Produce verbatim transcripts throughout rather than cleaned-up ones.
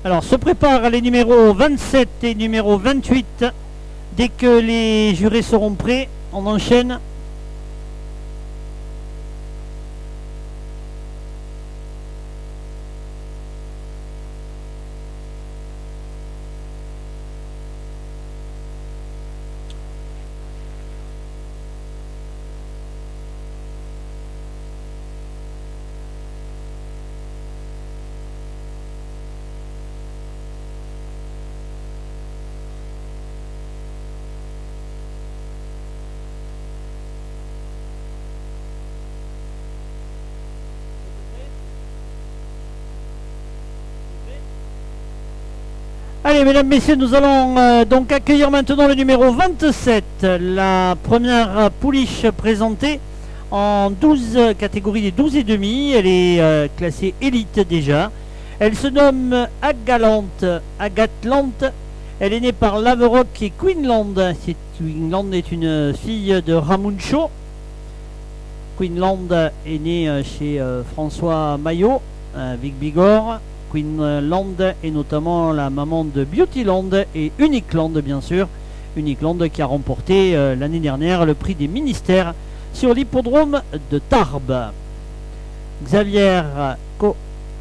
Alors, se préparent les numéros vingt-sept et numéro vingt-huit. Dès que les jurés seront prêts, on enchaîne. Allez, mesdames, messieurs, nous allons euh, donc accueillir maintenant le numéro vingt-sept, la première pouliche présentée en douze catégories des douze et demi. Elle est euh, classée élite déjà. Elle se nomme Agalante, Agatlante. Elle est née par Laverock et Queenland. Queenland est une fille de Ramuncho. Queenland est née euh, chez euh, François Maillot, avec Bigorre. Queenland est notamment la maman de Beautyland et Uniqueland, bien sûr. Uniqueland qui a remporté euh, l'année dernière le prix des ministères sur l'hippodrome de Tarbes. Xavier Coap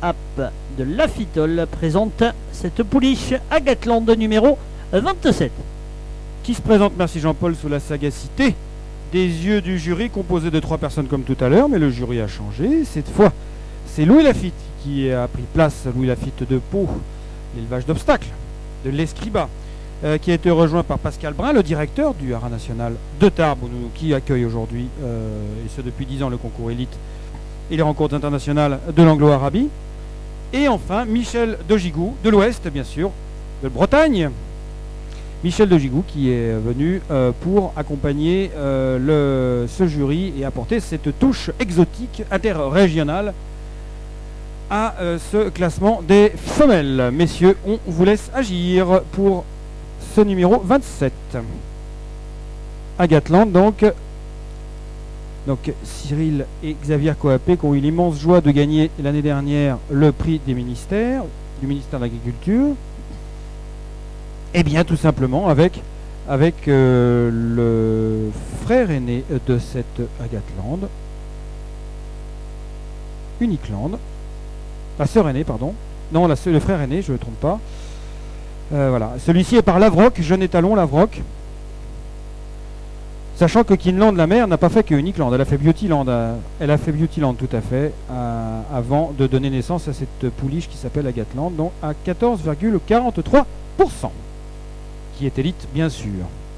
de Lafitole présente cette pouliche Agatland numéro vingt-sept. Qui se présente, merci Jean-Paul, sous la sagacité des yeux du jury, composé de trois personnes comme tout à l'heure, mais le jury a changé. Cette fois, c'est Louis Lafitte qui a pris place, Louis Lafitte de Pau, l'élevage d'obstacles, de l'Escriba, euh, qui a été rejoint par Pascal Brun, le directeur du Haras National de Tarbes, qui accueille aujourd'hui, euh, et ce depuis dix ans, le concours élite et les rencontres internationales de l'Anglo-Arabie. Et enfin, Michel de Gigou, de l'Ouest, bien sûr, de Bretagne. Michel de Gigou qui est venu euh, pour accompagner euh, le, ce jury et apporter cette touche exotique interrégionale à euh, ce classement des femelles. Messieurs, on vous laisse agir pour ce numéro vingt-sept. Agatland, donc. Donc Cyril et Xavier Coapé qui ont eu l'immense joie de gagner l'année dernière le prix des ministères, du ministère de l'Agriculture. Et bien tout simplement avec, avec euh, le frère aîné de cette Agatland, Uniqueland. La sœur aînée, pardon. Non, la, le frère aîné, je ne me trompe pas. Euh, voilà. Celui-ci est par Lavrock, jeune étalon Lavrock. Sachant que Queenland, la mère, n'a pas fait que Uniqueland. Elle a fait Beautyland. Euh, elle a fait Beautyland tout à fait euh, avant de donner naissance à cette pouliche qui s'appelle Agatland, donc à quatorze virgule quarante-trois pour cent. Qui est élite, bien sûr.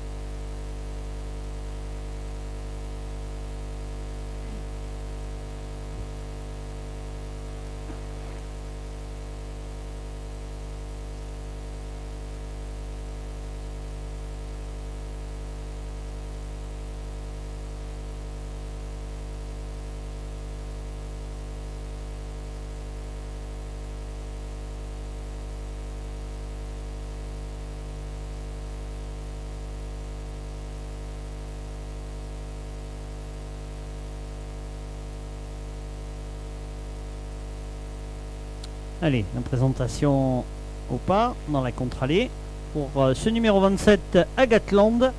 Allez, la présentation au pas dans la contre-allée pour euh, ce numéro vingt-sept Agatland.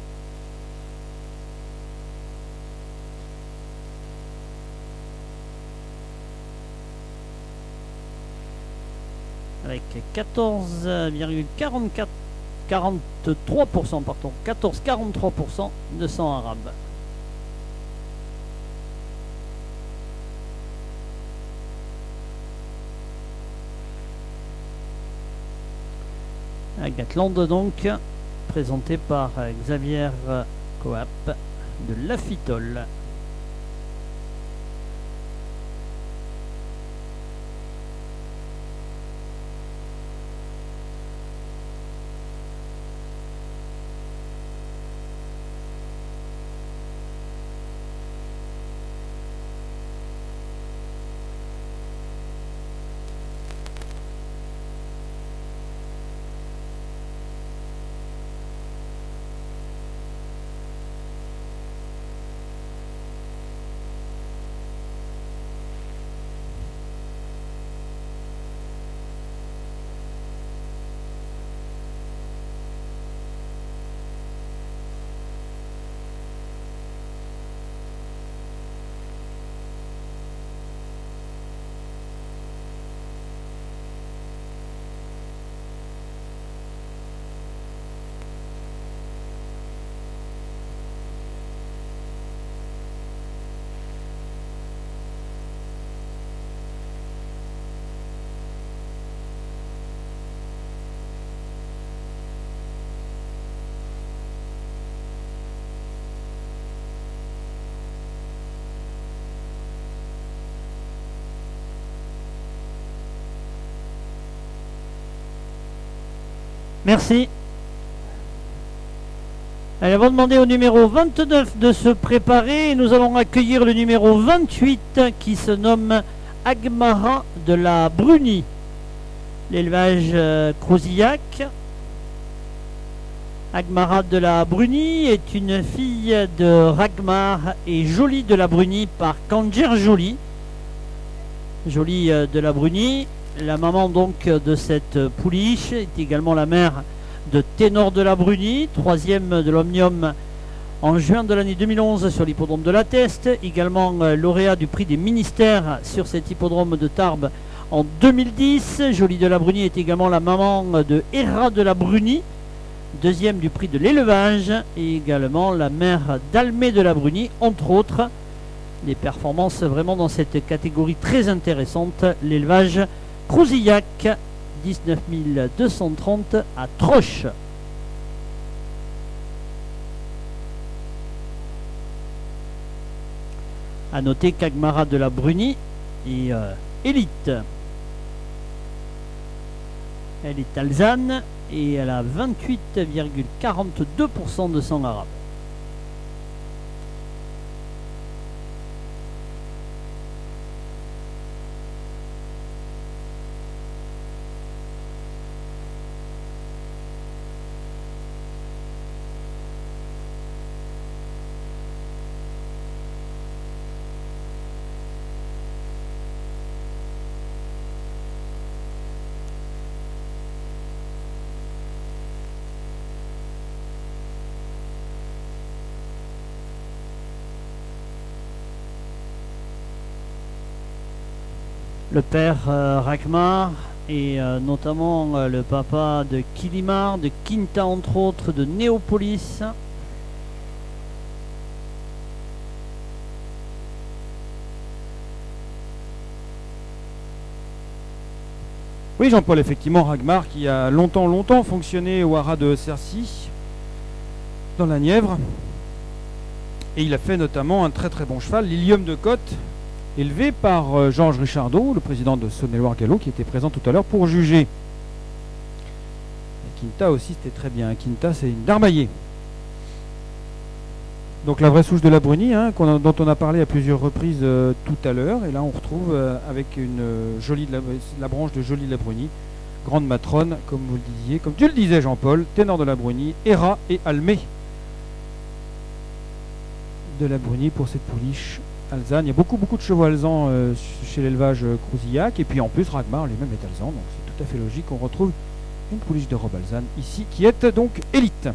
Avec quatorze virgule quarante-quatre quarante-trois pour cent, pardon, quatorze virgule quarante-trois pour cent de sang arabe. Agatland donc, présenté par Xavier Coap de Lafitole. Merci. Allez, on va demander au numéro vingt-neuf de se préparer et nous allons accueillir le numéro vingt-huit qui se nomme Agmara de la Brunie. L'élevage euh, Crousillac. Agmara de la Brunie est une fille de Ragmar et Jolie de la Brunie par Kanger Jolie. Jolie euh, de la Brunie, la maman donc de cette pouliche, est également la mère de Ténor de la Brunie, troisième de l'Omnium en juin de l'année deux mille onze sur l'hippodrome de la Teste, également euh, lauréat du prix des ministères sur cet hippodrome de Tarbes en deux mille dix. Jolie de la Brunie est également la maman de Héra de la Brunie, deuxième du prix de l'élevage, et également la mère d'Almé de la Brunie, entre autres. Des performances vraiment dans cette catégorie très intéressante, l'élevage Crousillac, dix-neuf mille deux cent trente à Troche. A noter qu'Agmara de la Brunie est euh, élite. Elle est alezane et elle a vingt-huit virgule quarante-deux pour cent de sang arabe. Le père euh, Ragmar et euh, notamment euh, le papa de Kilimar, de Quinta entre autres, de Néopolis. Oui, Jean-Paul, effectivement, Ragmar qui a longtemps, longtemps fonctionné au haras de Cercy, dans la Nièvre. Et il a fait notamment un très très bon cheval, l'Ilium de Côte, élevé par euh, Georges Richardot, le président de Saône-et-Loire Gallo, qui était présent tout à l'heure pour juger. Et Quinta aussi, c'était très bien. Quinta, c'est une d'Armaillé. Donc la vraie souche de la Brunie, hein, qu'on a, dont on a parlé à plusieurs reprises euh, tout à l'heure. Et là, on retrouve euh, avec une euh, jolie de la, la branche de Jolie de la Brunie, grande matrone, comme vous le disiez, comme tu le disais, Jean-Paul, Ténor de la Brunie, Héra et Almé de la Brunie pour cette pouliche alezane. Il y a beaucoup beaucoup de chevaux alezans euh, chez l'élevage euh, Crousillac, et puis en plus Ragmar lui-même est alezan, donc c'est tout à fait logique qu'on retrouve une pouliche de robe alezane ici qui est donc élite.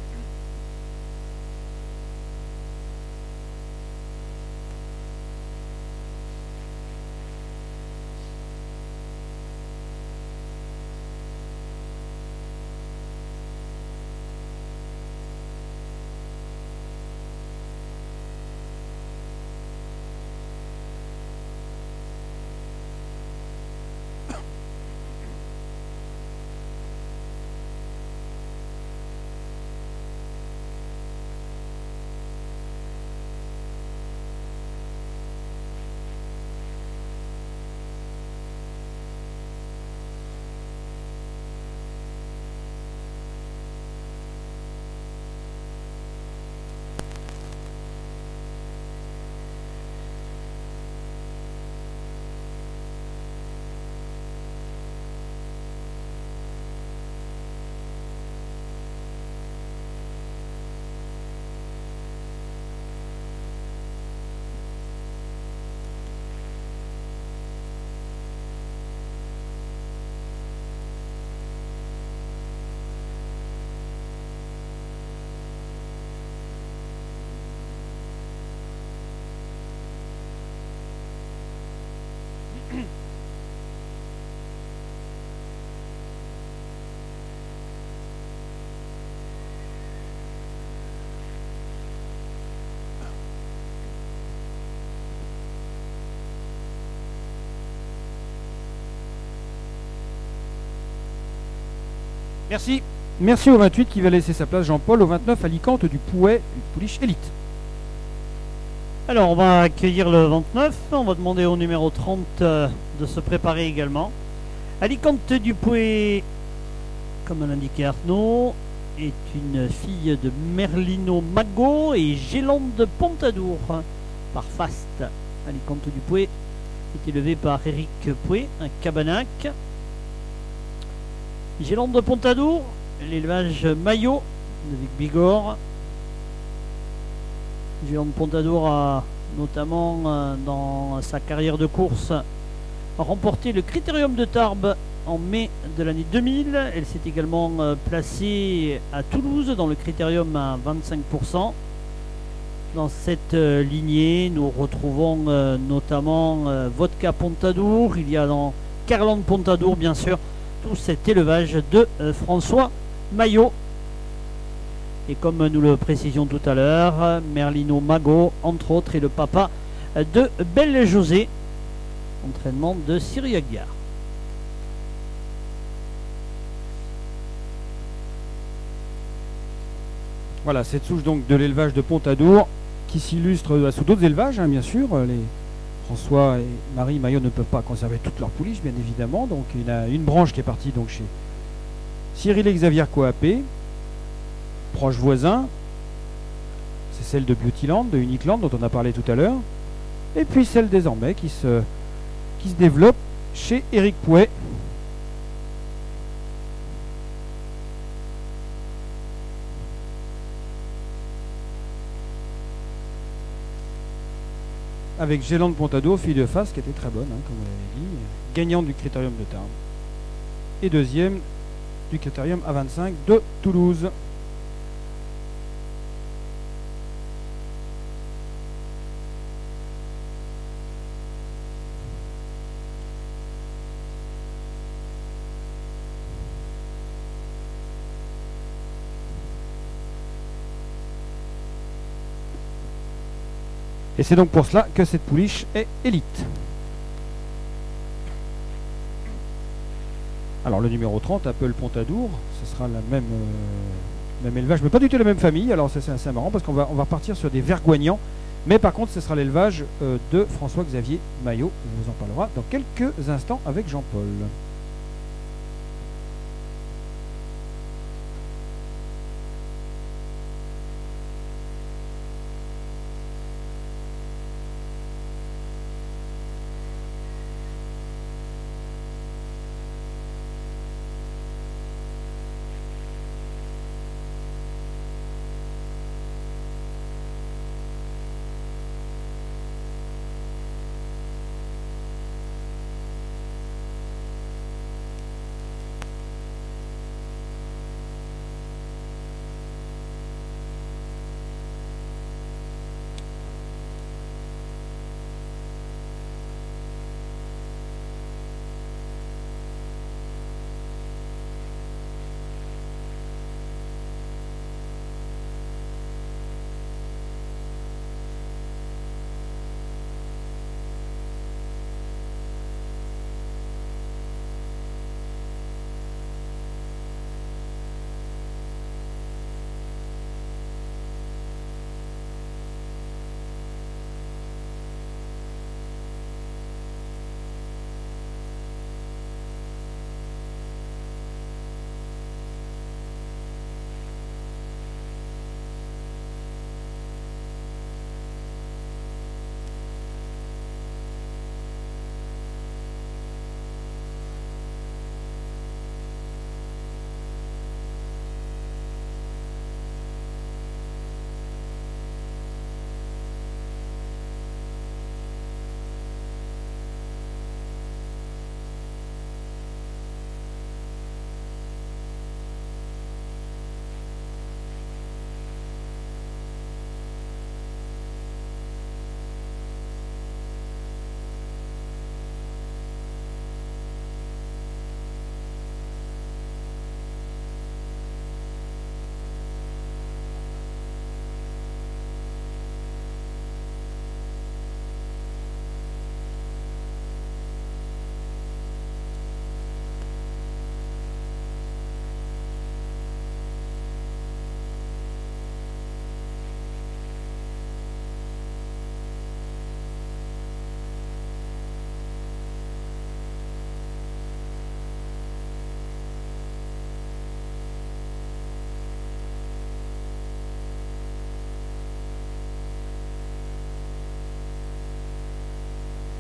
Merci. Merci au vingt-huit qui va laisser sa place, Jean-Paul, au vingt-neuf, Alicante du Pouet, une pouliche élite. Alors on va accueillir le vingt-neuf, on va demander au numéro trente euh, de se préparer également. Alicante du Pouet comme l'indiquait Arnaud, est une fille de Merlino Mago et Gélande Pontadour par Fast. Alicante du Pouet est élevé par Eric Pouet, un Cabanac. Gélande Pontadour, l'élevage Maillot avec Bigorre. Gélande Pontadour a notamment euh, dans sa carrière de course remporté le Critérium de Tarbes en mai de l'année deux mille. Elle s'est également euh, placée à Toulouse dans le Critérium à vingt-cinq pour cent. Dans cette euh, lignée, nous retrouvons euh, notamment euh, Vodka Pontadour. Il y a dans Carlande Pontadour, bien sûr, tout cet élevage de euh, François Maillot. Et comme nous le précisions tout à l'heure, Merlino Mago, entre autres, est le papa de Belle José. Entraînement de Cyril Aguiar. Voilà, cette souche donc de l'élevage de Pontadour qui s'illustre sous d'autres élevages, hein, bien sûr. Les François et Marie Maillot ne peuvent pas conserver toutes leurs pouliches, bien évidemment. Donc il y a une branche qui est partie donc chez Cyril et Xavier Coapé, proche voisin. C'est celle de Beautyland, de Uniqueland, dont on a parlé tout à l'heure. Et puis celle désormais qui se, qui se développe chez Éric Pouet. Avec Gélande Pontadour, fille de face, qui était très bonne, hein, comme vous l'avez dit, gagnante du Critérium de Tarbes. Et deuxième du Critérium A vingt-cinq de Toulouse. Et c'est donc pour cela que cette pouliche est élite. Alors le numéro trente, Apple Pontadour, ce sera la même, euh, même élevage, mais pas du tout la même famille. Alors ça c'est assez marrant parce qu'on va, on va partir sur des vergoignants. Mais par contre ce sera l'élevage euh, de François-Xavier Maillot. On vous en parlera dans quelques instants avec Jean-Paul.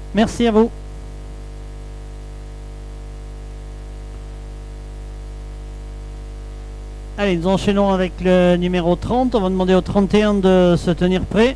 Merci à vous. Allez, nous enchaînons avec le numéro trente. On va demander au trente et un de se tenir prêt.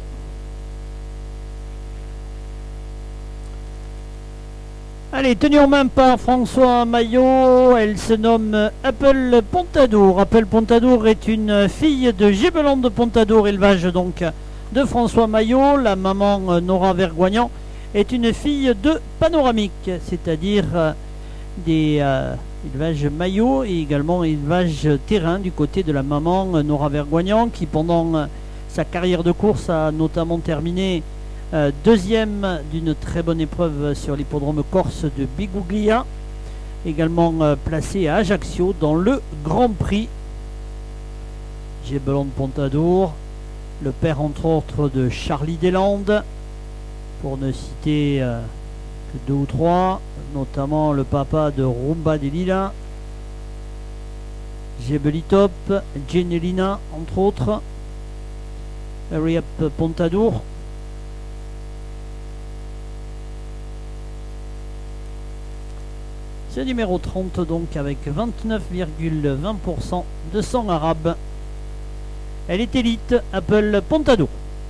Allez, tenue en main par François Maillot. Elle se nomme Apple Pontadour. Apple Pontadour est une fille de Gébelon de Pontadour, élevage donc de François Maillot. La maman Nora Vergoignant est une fille de Panoramique, c'est-à-dire euh, des euh, élevages Maillot et également élevage terrain du côté de la maman Nora Vergoignant, qui pendant euh, sa carrière de course a notamment terminé euh, deuxième d'une très bonne épreuve sur l'hippodrome corse de Biguglia, également euh, placé à Ajaccio dans le Grand Prix. Gébelon de Pontadour, le père entre autres de Charlie Deslandes, pour ne citer euh, que deux ou trois, notamment le papa de Rumba des Lilas, Gébelitop, Genelina entre autres, Hurry Up Pontadour. C'est numéro trente donc avec vingt-neuf virgule vingt pour cent de sang arabe. Elle est élite, Apple Pontadour.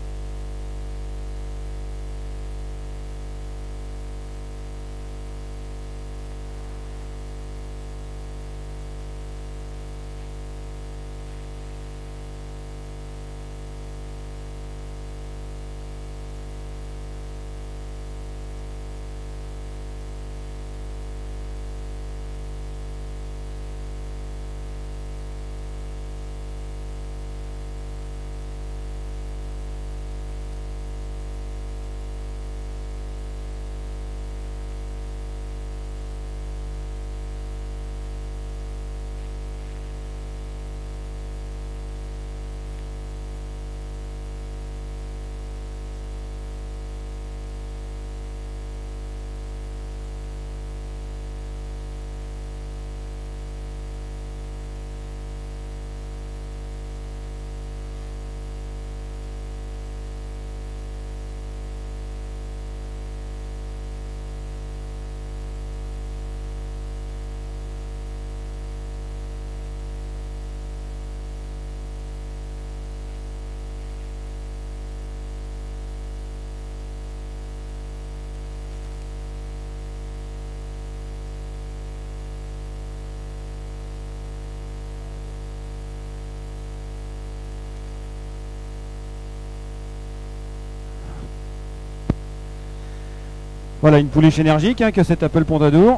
Voilà une pouliche énergique hein, que cet Apple Pontadour.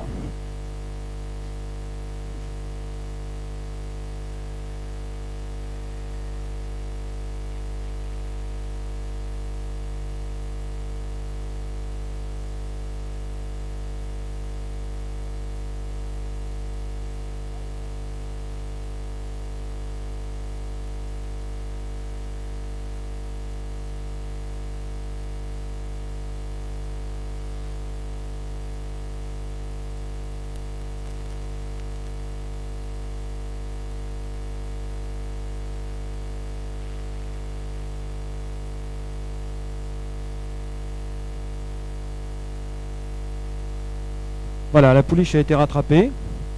Voilà, la pouliche a été rattrapée.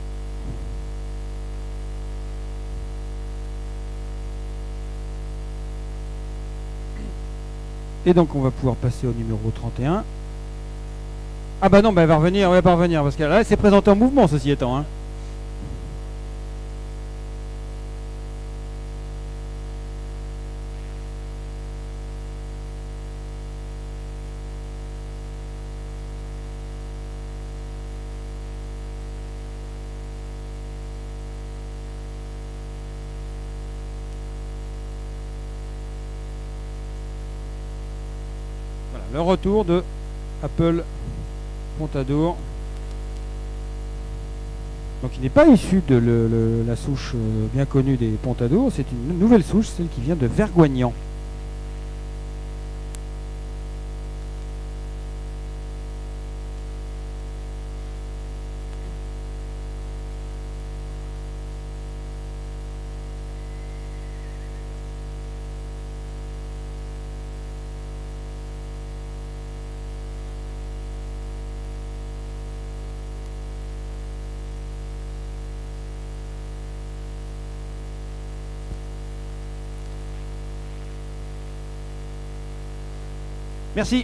Et donc on va pouvoir passer au numéro trente et un. Ah bah non, bah elle va revenir, elle va pas revenir, parce qu'elle s'est présentée en mouvement, ceci étant. Hein. Le retour de Apple Pontadour. Donc il n'est pas issu de le, le, la souche euh, bien connue des Pontadour, c'est une nouvelle souche, celle qui vient de Vergoignant. Merci.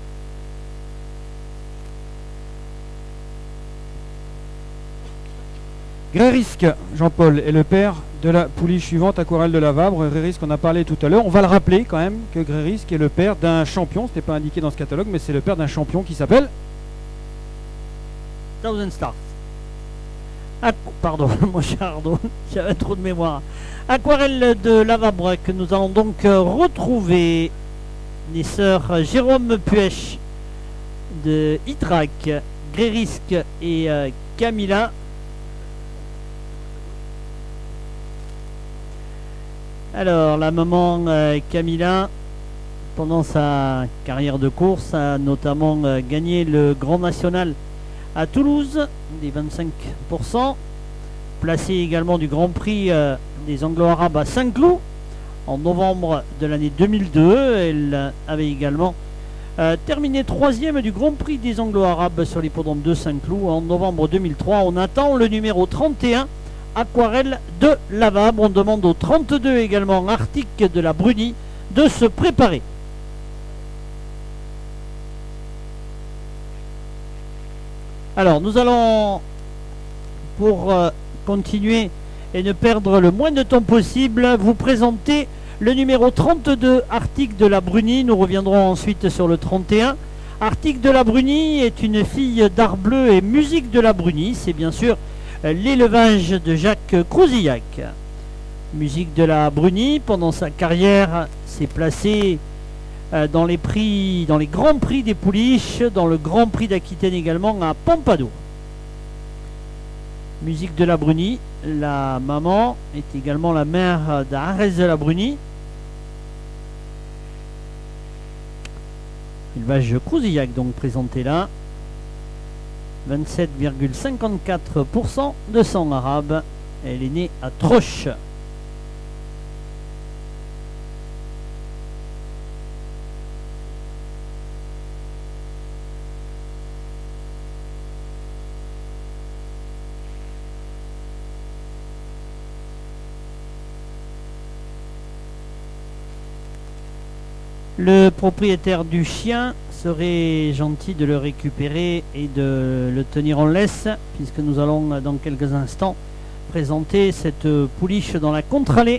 Grérisque, Jean-Paul, est le père de la pouliche suivante, Aquarelle de Lavabre. Grérisque, on a parlé tout à l'heure. On va le rappeler quand même que Grérisque est le père d'un champion. Ce n'était pas indiqué dans ce catalogue, mais c'est le père d'un champion qui s'appelle Thousand Stars. Aqu- Pardon, mon cher Arnaud, j'avais trop de mémoire. Aquarelle de Lavabre que nous allons donc euh, retrouver. Les sœurs Jérôme Puech de Itrac, Grérisque et euh, Camilla. Alors, la maman euh, Camilla, pendant sa carrière de course, a notamment euh, gagné le Grand National à Toulouse, des vingt-cinq pour cent, placé également du Grand Prix euh, des Anglo-Arabes à Saint-Cloud en novembre de l'année deux mille deux. Elle avait également euh, terminé troisième du Grand Prix des Anglo-Arabes sur l'hippodrome de Saint-Cloud en novembre deux mille trois. On attend le numéro trente et un. Aquarelle de Lavabre. On demande au trente-deux également, Arctique de la Bruni, de se préparer. Alors nous allons, pour euh, continuer et ne perdre le moins de temps possible, vous présenter le numéro trente-deux, Arctique de la Bruni. Nous reviendrons ensuite sur le trente et un. Arctique de la Bruni est une fille d'Art Bleu et Musique de la Bruni. C'est bien sûr l'élevage de Jacques Crouzillac. Musique de la Bruni, pendant sa carrière, s'est placé euh, dans les prix, dans les grands prix des pouliches, dans le Grand Prix d'Aquitaine également à Pompadour. Musique de la Bruni, la maman est également la mère d'Arès de la Bruni. Élevage Crouzillac donc présenté là. vingt-sept virgule cinquante-quatre pour cent de sang arabe. Elle est née à Troche. Le propriétaire du chien serait gentil de le récupérer et de le tenir en laisse, puisque nous allons dans quelques instants présenter cette pouliche dans la contre-allée.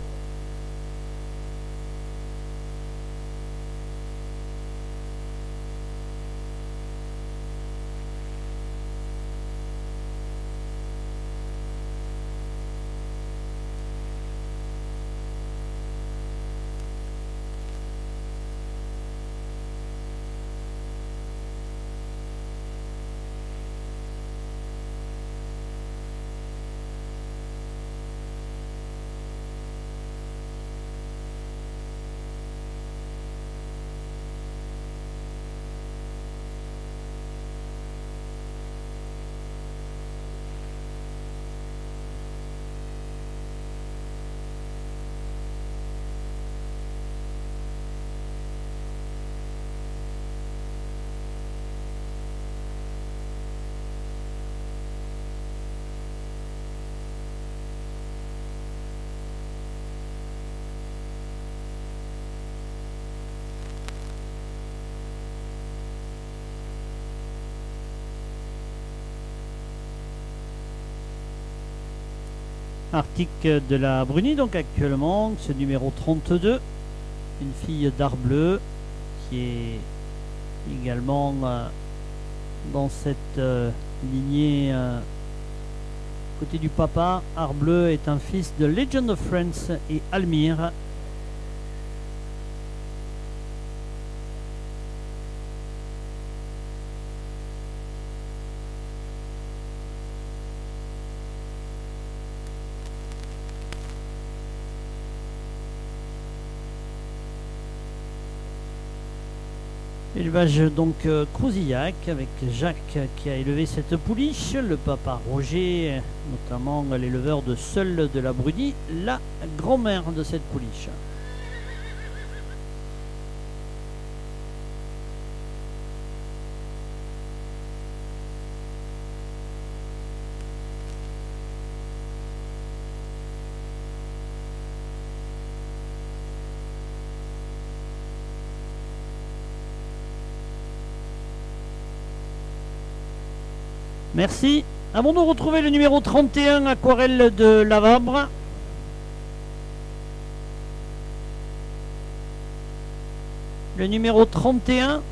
Arctique de la Bruni, donc actuellement, ce numéro trente-deux, une fille d'Art Bleu qui est également euh, dans cette euh, lignée euh, côté du papa. Art Bleu est un fils de Legend of France et Almire. Élevage donc euh, Crouzillac avec Jacques qui a élevé cette pouliche, le papa Roger, notamment l'éleveur de Seul de la Bruni, la grand-mère de cette pouliche. Merci. Avons-nous retrouvé le numéro trente et un, Aquarelle de Lavabre? Le numéro trente et un.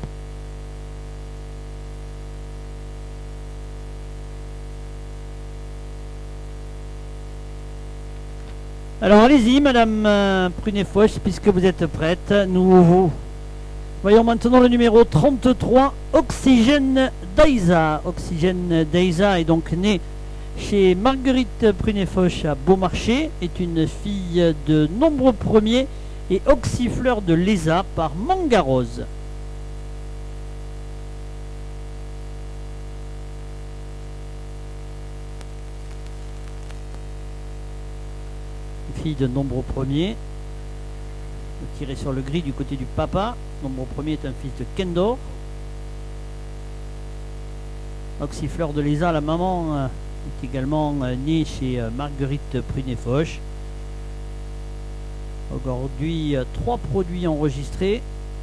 Alors allez-y, Madame euh, Prunet-Foch, puisque vous êtes prête. Nous vous voyons maintenant le numéro trente-trois, Oxygène Daïsa. Oxygène Daïsa est donc née chez Marguerite Prunet-Foch à Beaumarchais, est une fille de nombreux premiers et Oxyfleur de Léza par Mangarose. Fille de nombreux premiers, tiré sur le gris du côté du papa. Nombre premier est un fils de Kendor. Oxyfleur de Léza, la maman, est également née chez Marguerite Prunet-Foch. Aujourd'hui, trois produits enregistrés.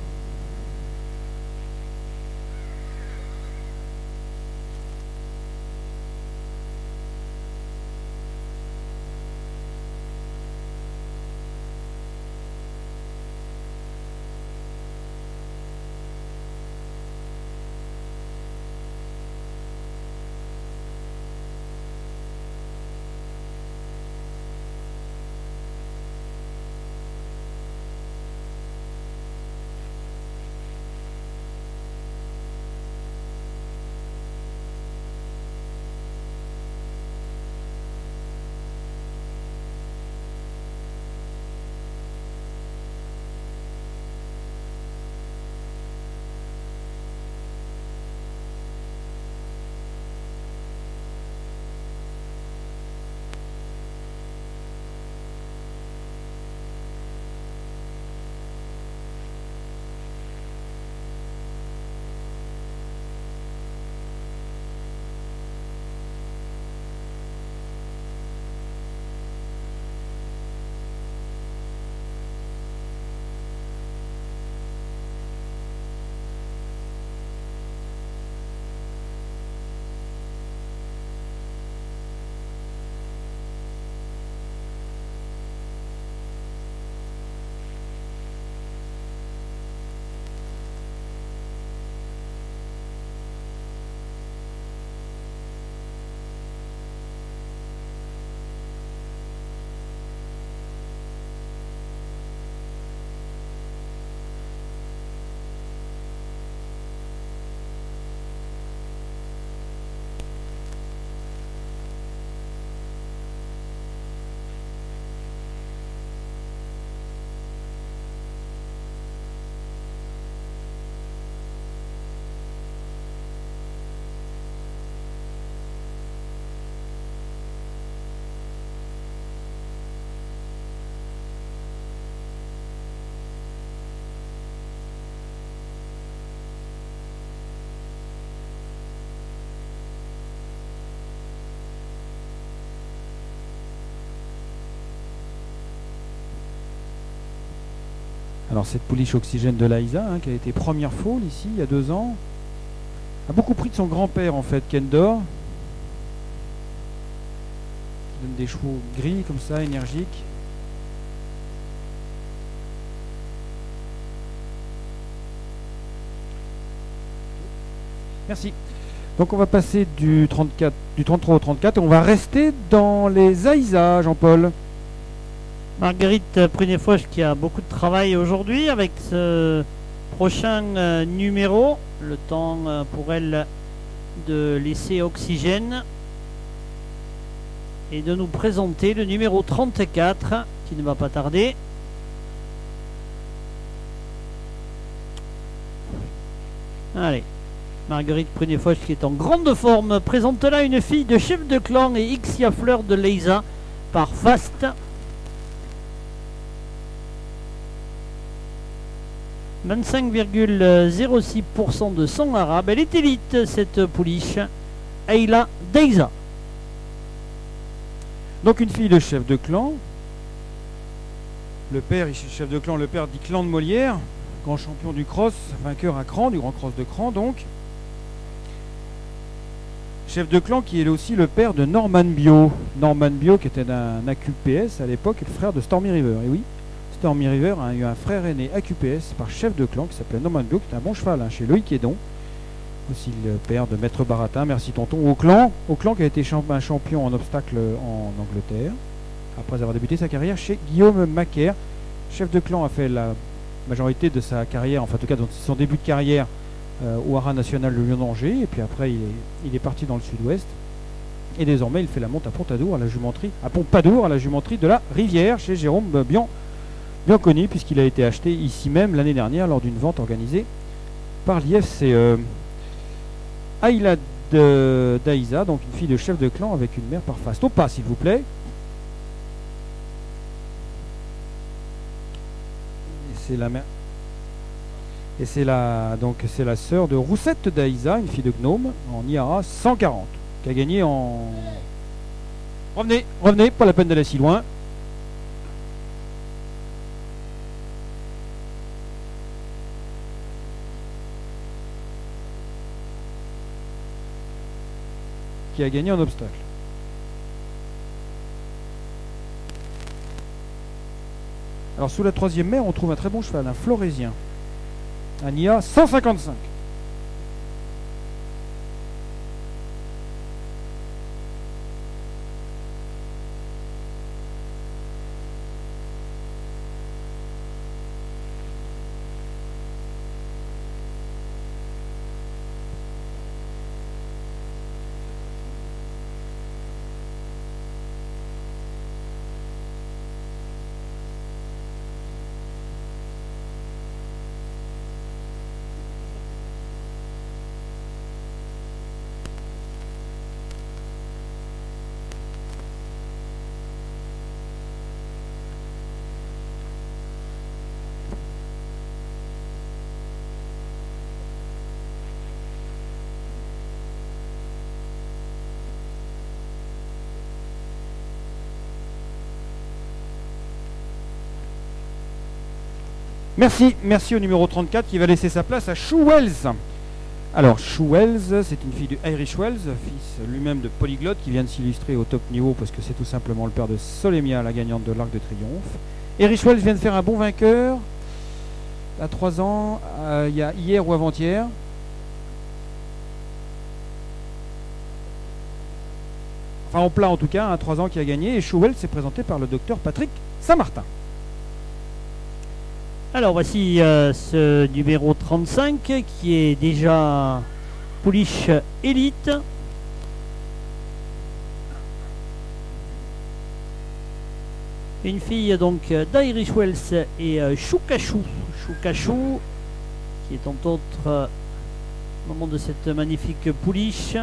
Alors cette pouliche Oxygène de Laïsa, hein, qui a été première foal ici il y a deux ans, a beaucoup pris de son grand-père en fait, Kendor. Il donne des chevaux gris comme ça, énergiques. Merci. Donc on va passer du, trente-quatre, du trente-trois au trente-quatre et on va rester dans les Aïsa, Jean-Paul. Marguerite Prunet-Foch qui a beaucoup de travail aujourd'hui avec ce prochain euh, numéro. Le temps euh, pour elle de laisser Oxygène et de nous présenter le numéro trente-quatre qui ne va pas tarder. Allez, Marguerite Prunet-Foch qui est en grande forme présente là une fille de chef de clan et Ixia Fleur de Léza par Fast. vingt-cinq virgule zéro six pour cent de sang arabe. Elle est élite cette pouliche. Ayla Daïsa. Donc une fille de chef de clan. Le père, chef de clan, le père dit clan de Molière, grand champion du cross, vainqueur à Cran, du grand cross de Cran donc. chef de clan qui est aussi le père de Norman Bio. Norman Bio qui était un A Q P S à l'époque et le frère de Stormy River. Et oui, Stormy River a eu un frère aîné A Q P S par chef de clan qui s'appelait Norman Bio, qui est un bon cheval hein, chez Loïc Edon. Aussi le père de Maître Baratin, merci tonton. Au clan, au clan qui a été champ un champion en obstacle en Angleterre, après avoir débuté sa carrière chez Guillaume Macaire. Chef de clan a fait la majorité de sa carrière, enfin en tout cas dans son début de carrière, euh, au haras national de Lyon d'Angers, et puis après il est, il est parti dans le sud-ouest. Et désormais il fait la monte à Pompadour à la jumenterie, à Pompadour à la jumenterie de la Rivière chez Jérôme Bian, bien connu puisqu'il a été acheté ici même l'année dernière lors d'une vente organisée par l'I F C E. Ayla Daïsa, donc une fille de chef de clan avec une mère par face. Au pas, s'il vous plaît. Et c'est la mère. Et c'est la donc c'est la sœur de Roussette Daïsa, une fille de gnome en I A A cent quarante, qui a gagné en. Revenez, revenez, pas la peine d'aller si loin. Qui a gagné en obstacle. Alors sous la troisième mère, on trouve un très bon cheval, un Florésien, un I A cent cinquante-cinq. Merci, merci au numéro trente-quatre qui va laisser sa place à Chou Wells. Alors, Chou Wells, c'est une fille de Irish Wells, fils lui-même de polyglotte qui vient de s'illustrer au top niveau parce que c'est tout simplement le père de Solemia, la gagnante de l'Arc de Triomphe. Irish Wells vient de faire un bon vainqueur à trois ans, euh, il y a hier ou avant-hier. Enfin, en plat en tout cas, à trois ans qui a gagné. Et Chou Wells s'est présenté par le docteur Patrick Saint-Martin. Alors voici euh, ce numéro trente-cinq qui est déjà pouliche élite. Une fille donc d'Irish Wells et euh, Choukachou. Choukachou qui est entre autres euh, au moment de cette magnifique pouliche.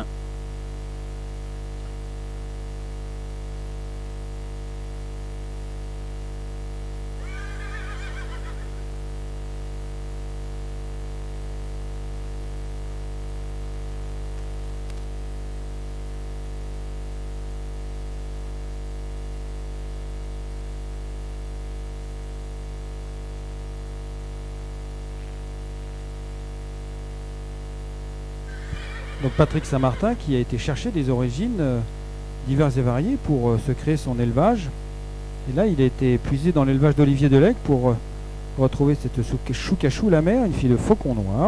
Donc Patrick Saint-Martin qui a été chercher des origines euh, diverses et variées pour euh, se créer son élevage. Et là il a été puisé dans l'élevage d'Olivier Delec pour euh, retrouver cette Choukachou la mère, une fille de faucon noir.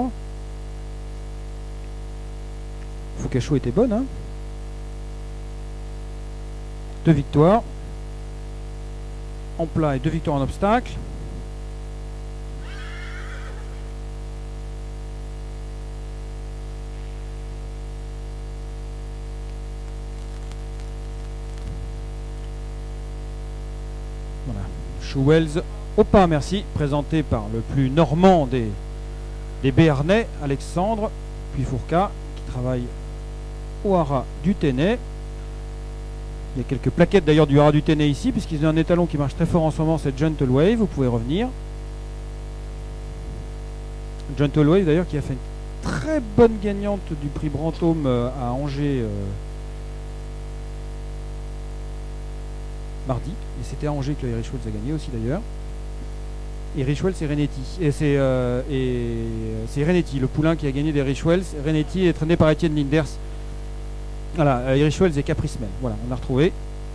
Choukachou était bonne, hein. Deux victoires en plat et deux victoires en obstacle. Wells au pas, merci, présenté par le plus normand des, des Béarnais, Alexandre Puyfourca, qui travaille au haras du Ténay. Il y a quelques plaquettes d'ailleurs du haras du Ténay ici, puisqu'ils ont un étalon qui marche très fort en ce moment, c'est Gentle Wave, vous pouvez revenir. Gentle Wave d'ailleurs qui a fait une très bonne gagnante du prix Brantôme à Angers euh, mardi, et c'était à Angers que le Irish Wells a gagné aussi d'ailleurs. Irish Wells et Renetti, et c'est euh, Renetti, le poulain qui a gagné des Irish Wells. Renetti est traîné par Étienne Linders Voilà, euh, Irish Wells et Caprice-Mel. Voilà, on a retrouvé.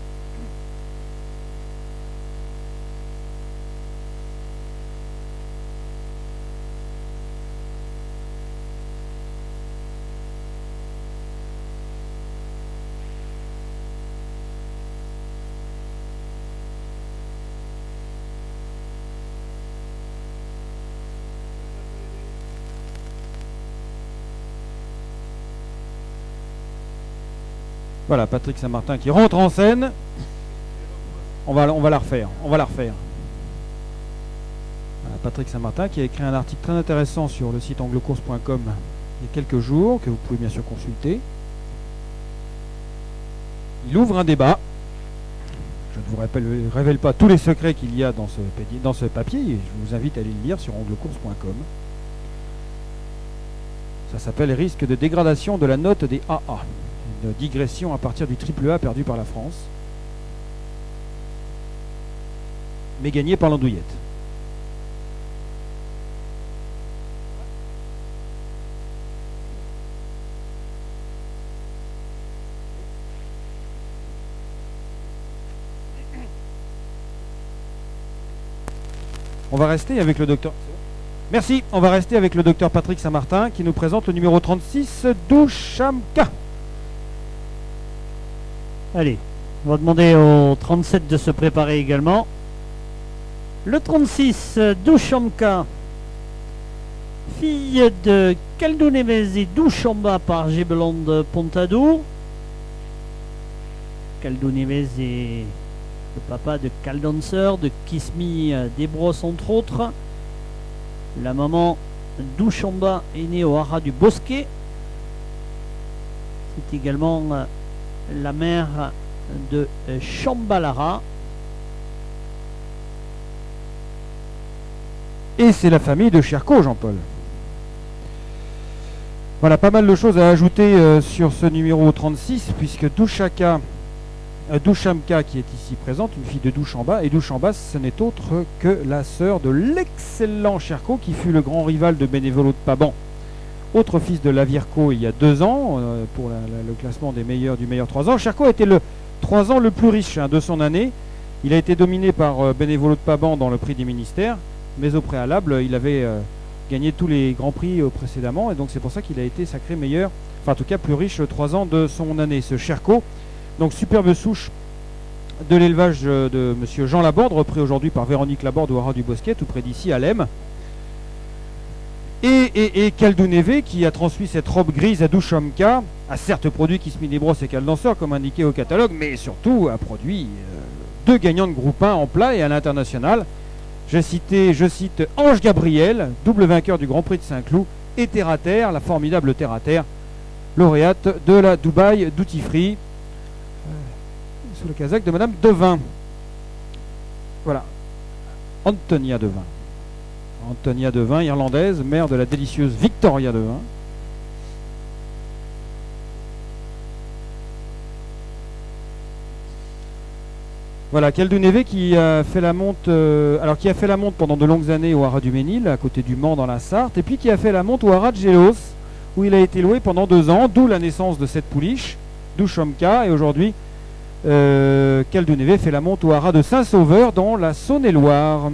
Voilà, Patrick Saint-Martin qui rentre en scène. On va, on va la refaire. On va la refaire. Voilà, Patrick Saint-Martin qui a écrit un article très intéressant sur le site anglocourse point com il y a quelques jours, que vous pouvez bien sûr consulter. Il ouvre un débat. Je ne vous rappelle, révèle pas tous les secrets qu'il y a dans ce, dans ce papier. Et je vous invite à aller le lire sur anglocourse point com. Ça s'appelle « Risque de dégradation de la note des A A ». Une digression à partir du triple A perdu par la France, mais gagné par l'andouillette. On va rester avec le docteur... Merci, on va rester avec le docteur Patrick Saint-Martin qui nous présente le numéro trente-six, Duchamka. Allez, on va demander au trente-sept de se préparer également. Le trente-six, Duchamka, fille de Caldounevez et Duchamba par Gébelande Pontadour. Caldounevez est le papa de Caldancer, de Kismi Desbrosses entre autres. La maman Duchamba est née au haras du Bosquet. C'est également la mère de Chambalara. Et c'est la famille de Cherko, Jean-Paul. Voilà, pas mal de choses à ajouter euh, sur ce numéro trente-six, puisque Dushaka, euh, Dushamka, qui est ici présente, une fille de Duchamba, et Duchamba, ce n'est autre que la sœur de l'excellent Cherko, qui fut le grand rival de Benevolo de Paban. Autre fils de Lavirco il y a deux ans, euh, pour la, la, le classement des meilleurs du meilleur trois ans. Cherko a été le trois ans le plus riche hein, de son année. Il a été dominé par euh, Benevolo de Paban dans le prix des ministères, mais au préalable, il avait euh, gagné tous les grands prix euh, précédemment, et donc c'est pour ça qu'il a été sacré meilleur, enfin en tout cas plus riche trois ans de son année, ce Cherko. Donc superbe souche de l'élevage de monsieur Jean Laborde, repris aujourd'hui par Véronique Laborde au haras du Bosquet, tout près d'ici, à Lem. Et, et, et Caldounevez, qui a transmis cette robe grise à Duchamka, a certes produit Kismi Desbrosses et Caldancer, comme indiqué au catalogue, mais surtout a produit euh, deux gagnants de groupe un en plat et à l'international. Je, citais, je cite Ange Gabriel, double vainqueur du Grand Prix de Saint-Cloud, et Terre à Terre, la formidable Terre à Terre, lauréate de la Dubaï Duty Free, euh, sous le casaque de Madame Devin. Voilà, Antonia Devin. Antonia Devin, irlandaise, mère de la délicieuse Victoria Devin. Voilà, Caldounevez qui a fait la monte, euh, alors qui a fait la monte pendant de longues années au haras du Ménil, à côté du Mans dans la Sarthe, et puis qui a fait la monte au haras de Gélos, où il a été loué pendant deux ans, d'où la naissance de cette pouliche, Duchamka, et aujourd'hui, euh, Caldounevez fait la monte au haras de Saint-Sauveur dans la Saône-et-Loire.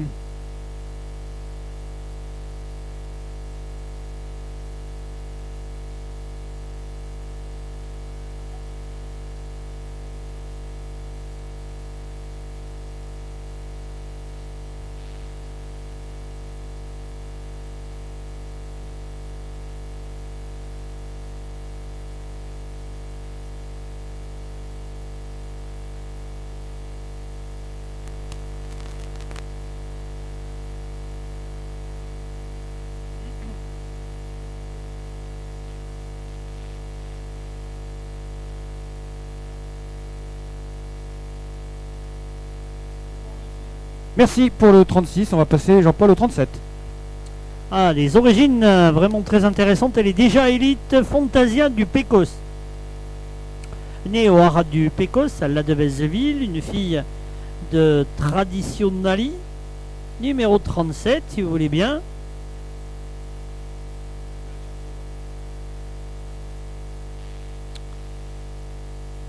Merci pour le trente-six, on va passer Jean-Paul au trente-sept. Ah, les origines euh, vraiment très intéressantes. Elle est déjà élite Fantasia du Pécos. Née au haras du Pécos, à la de Vezeville, une fille de Traditionali, numéro trente-sept, si vous voulez bien.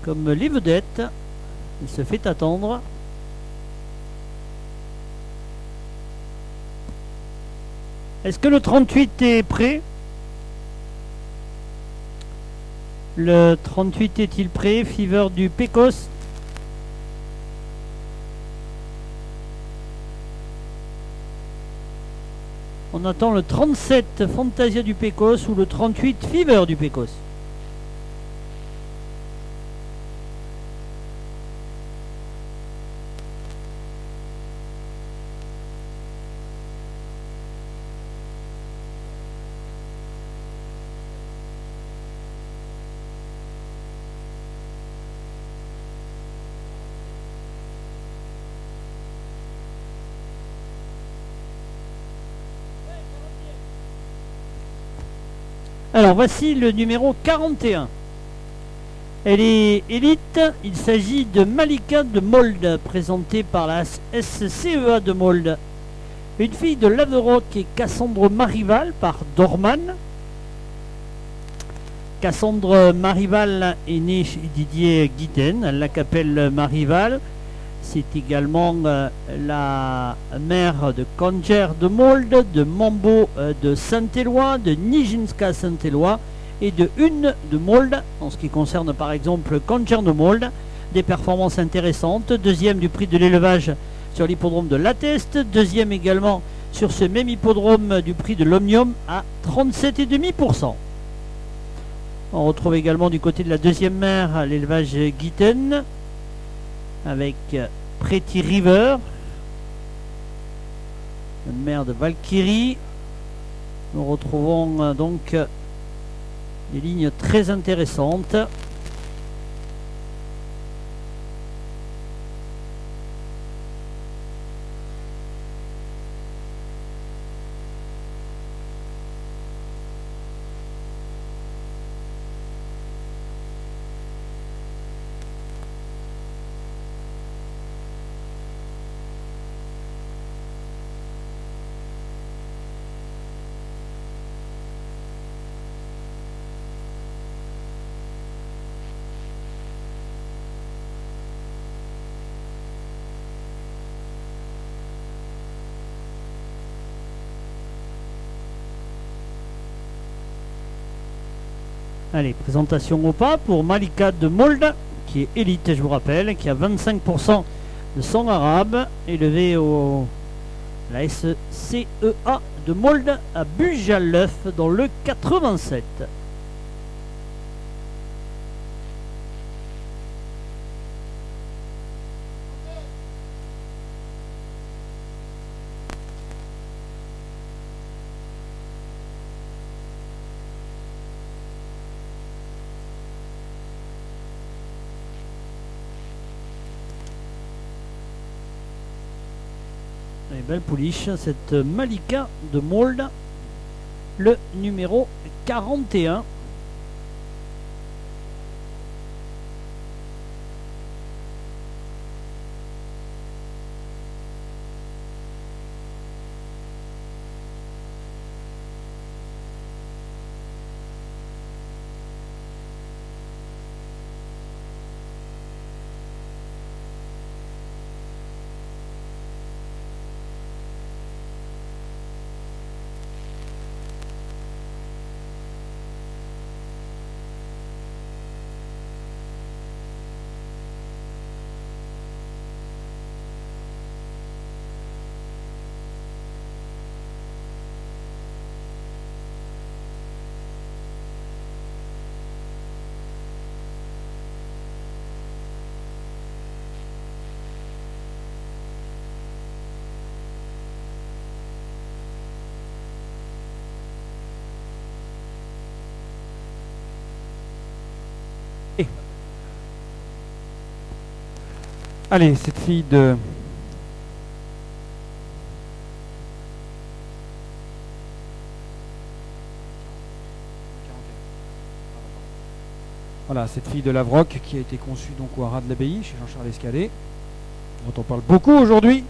comme les vedettes. Il se fait attendre. Est-ce que le trente-huit est prêt? Le trente-huit est-il prêt? Fever du Pecos. On attend le trente-sept Fantasia du Pecos ou le trente-huit Fever du Pecos. Alors voici le numéro quarante et un. Elle est élite. Il s'agit de Malika de Molde, présentée par la S C E A de Molde. Une fille de Laverock et Cassandre Marival par Dorman. Cassandre Marival est née chez Didier Guiten, à la Capelle Marival. C'est également euh, la mère de Conger de Molde, de Mambo euh, de Saint-Éloi, de Nijinska Saint-Éloi et de Une de Molde, en ce qui concerne par exemple Conger de Molde. Des performances intéressantes. Deuxième du prix de l'élevage sur l'hippodrome de Lateste. Deuxième également sur ce même hippodrome du prix de l'Omnium à trente-sept virgule cinq pour cent. On retrouve également du côté de la deuxième mère l'élevage Guiten avec Pretty River, une mère de Valkyrie. Nous retrouvons euh, donc euh, des lignes très intéressantes. Allez, présentation au pas pour Malika de Molde, qui est élite, je vous rappelle, qui a vingt-cinq pour cent de sang arabe, élevé au la S C E A de Molde à Bujaleuf dans le quatre-vingt-sept. Et belle pouliche, cette Malika de Molde, le numéro quarante et un. Allez, cette fille de... Voilà, cette fille de Lavrock qui a été conçue donc au Haras de l'Abbaye chez Jean-Charles Escalé, dont on parle beaucoup aujourd'hui.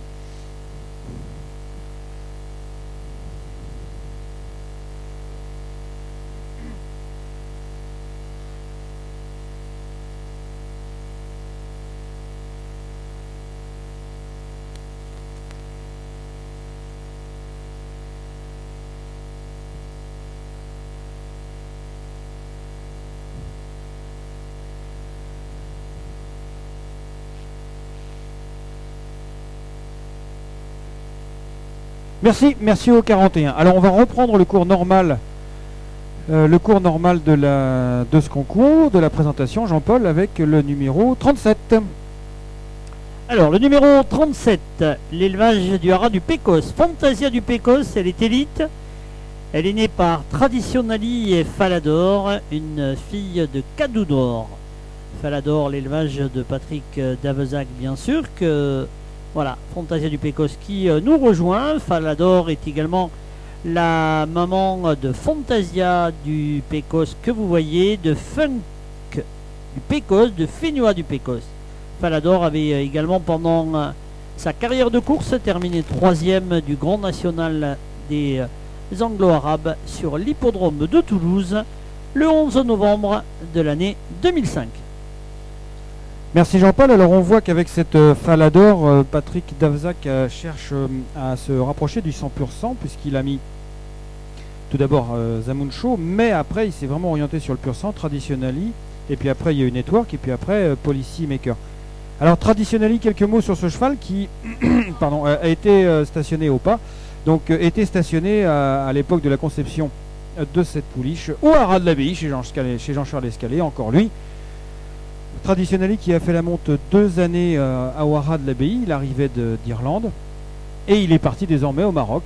Merci, merci au quarante et un. Alors on va reprendre le cours normal, euh, le cours normal de, la, de ce concours, de la présentation, Jean-Paul, avec le numéro trente-sept. Alors, le numéro trente-sept, l'élevage du haras du Pécos. Fantasia du Pécos, elle est élite. Elle est née par Traditionali et Falador, une fille de Cadoudor. Falador, l'élevage de Patrick Davezac, bien sûr. Que voilà, Fantasia du Pécos qui euh, nous rejoint. Falador est également la maman de Fantasia du Pécos que vous voyez, de Funk du Pécos, de Fénua du Pécos. Falador avait également pendant euh, sa carrière de course terminé troisième du Grand National des euh, Anglo-Arabes sur l'hippodrome de Toulouse le onze novembre de l'année deux mille cinq. Merci Jean-Paul. Alors on voit qu'avec cette euh, Falador, euh, Patrick Davezac euh, cherche euh, à se rapprocher du cent pour cent puisqu'il a mis tout d'abord euh, Zamoun Show, mais après il s'est vraiment orienté sur le pur sang, Traditionally, et puis après il y a eu Network, et puis après euh, Policy Maker. Alors Traditionally, quelques mots sur ce cheval qui pardon, a été euh, stationné au pas, donc euh, était stationné à, à l'époque de la conception euh, de cette pouliche au haras de l'Abbaye chez Jean chez Jean-Charles Escalé, encore lui. Traditionally qui a fait la monte deux années euh, à haras de l'Abbaye, il arrivait d'Irlande et il est parti désormais au Maroc.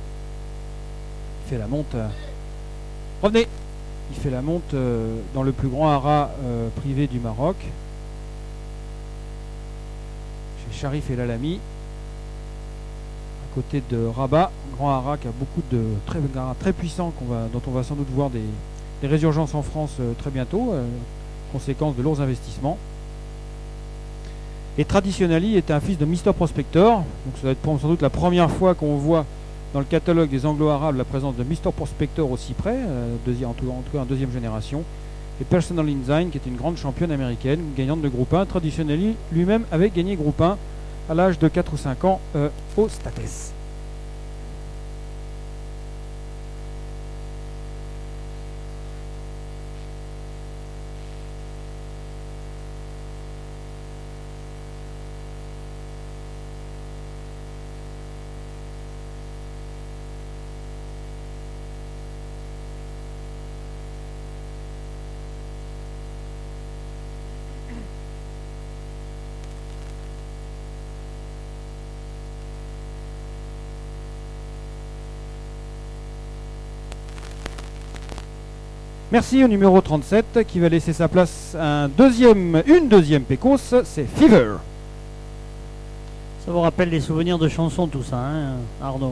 Il fait la monte. Euh... Revenez. Il fait la monte euh, dans le plus grand haras euh, privé du Maroc. Sharif El Alami, à côté de Rabat, grand haras qui a beaucoup de très, très puissants qu'on va, dont on va sans doute voir des, des résurgences en France euh, très bientôt, euh, conséquence de lourds investissements. Et Traditionally est un fils de mister Prospector, donc ça va être sans doute la première fois qu'on voit dans le catalogue des Anglo-Arabes la présence de mister Prospector aussi près, euh, deuxième, en, tout, en tout cas en deuxième génération. Et Personal Insign, qui est une grande championne américaine, gagnante de groupe un. Traditionally lui-même avait gagné groupe un à l'âge de quatre ou cinq ans euh, au States. Merci au numéro trente-sept qui va laisser sa place à un deuxième, une deuxième Pécos, c'est Fever. Ça vous rappelle les souvenirs de chansons tout ça, hein, Arnaud.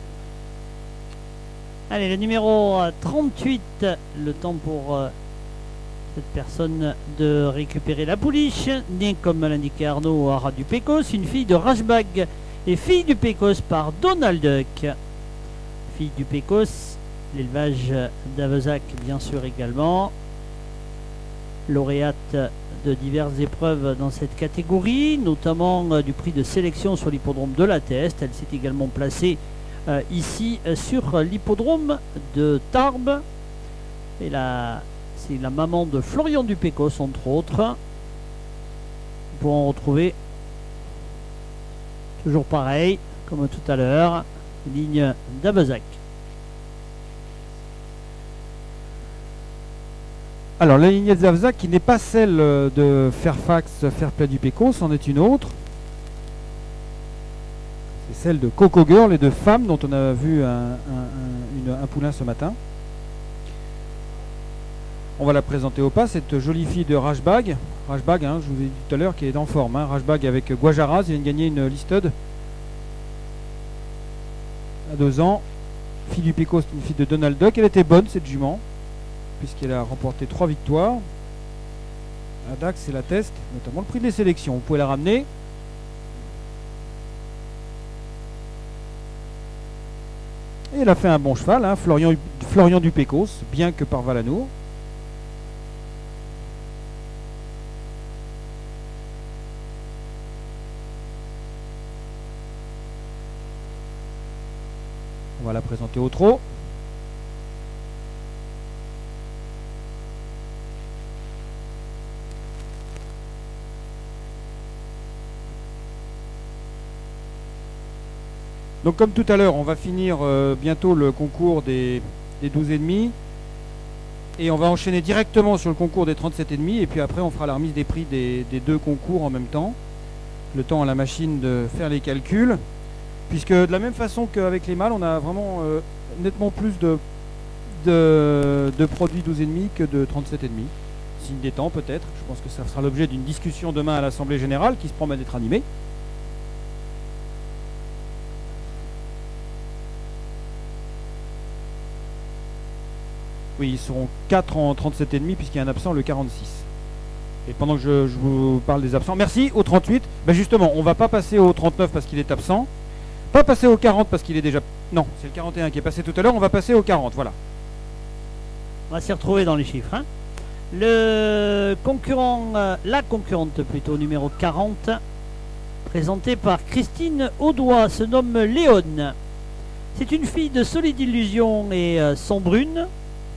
Allez, le numéro trente-huit, le temps pour euh, cette personne de récupérer la pouliche, née comme l'indiquait Arnaud au haras du Pécos, une fille de Rashbag et fille du Pécos par Donald Duck. Fille du Pécos, l'élevage d'Avezac bien sûr également, lauréate de diverses épreuves dans cette catégorie, notamment euh, du prix de sélection sur l'hippodrome de la Teste. Elle s'est également placée euh, ici euh, sur l'hippodrome de Tarbes. Et là, c'est la maman de Florian du Pécos entre autres. Pour en retrouver toujours pareil, comme tout à l'heure, ligne d'Avezac. Alors la lignée de Zavezac qui n'est pas celle de Fairfax Fairplay du Pécos, en est une autre. C'est celle de Coco Girl et de Femme dont on a vu un, un, un, une, un poulain ce matin. On va la présenter au pas, cette jolie fille de Rashbag. Rashbag, hein, je vous ai dit tout à l'heure, qui est en forme. Hein. Rashbag avec Guajaraz, il vient de gagner une listed à deux ans. Fille du Pécos, c'est une fille de Donald Duck. Elle était bonne cette jument, puisqu'elle a remporté trois victoires. La Dax et la Teste, notamment le prix des sélections. Vous pouvez la ramener. Et elle a fait un bon cheval, hein, Florian, Florian du Pécos, bien que par Valanour. On va la présenter au trot. Donc comme tout à l'heure, on va finir euh, bientôt le concours des, des douze et demi. Et on va enchaîner directement sur le concours des trente-sept et demi. Et puis après, on fera la remise des prix des, des deux concours en même temps. Le temps à la machine de faire les calculs. Puisque de la même façon qu'avec les mâles, on a vraiment euh, nettement plus de, de, de produits douze et demi que de trente-sept et demi. Signe des temps peut-être. Je pense que ça sera l'objet d'une discussion demain à l'Assemblée Générale qui se promet d'être animée. Oui, ils seront quatre en trente-sept et demi puisqu'il y a un absent, le quarante-six. Et pendant que je, je vous parle des absents, merci, au trente-huit, ben justement, on ne va pas passer au trente-neuf parce qu'il est absent. Pas passer au quarante parce qu'il est déjà... Non, c'est le quarante et un qui est passé tout à l'heure, on va passer au quarante, voilà. On va s'y retrouver dans les chiffres. Hein. Le concurrent, euh, la concurrente plutôt, numéro quarante, présentée par Christine Audois, se nomme Léone. C'est une fille de solide illusion et euh, sans brune.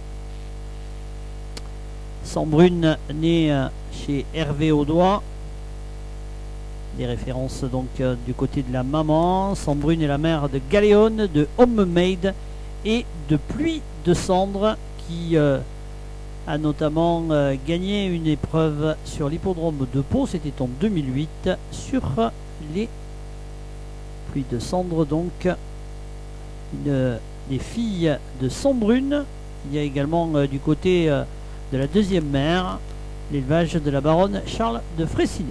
Sans brune, née euh, chez Hervé Audois. Des références donc euh, du côté de la maman. Sambrune est la mère de Galéone, de Homemade et de Pluie de Cendre qui euh, a notamment euh, gagné une épreuve sur l'hippodrome de Pau, c'était en deux mille huit, sur les Pluie de Cendre, donc une des filles de Sambrune. Il y a également euh, du côté euh, de la deuxième mère, l'élevage de la baronne Charles de Fraissinet.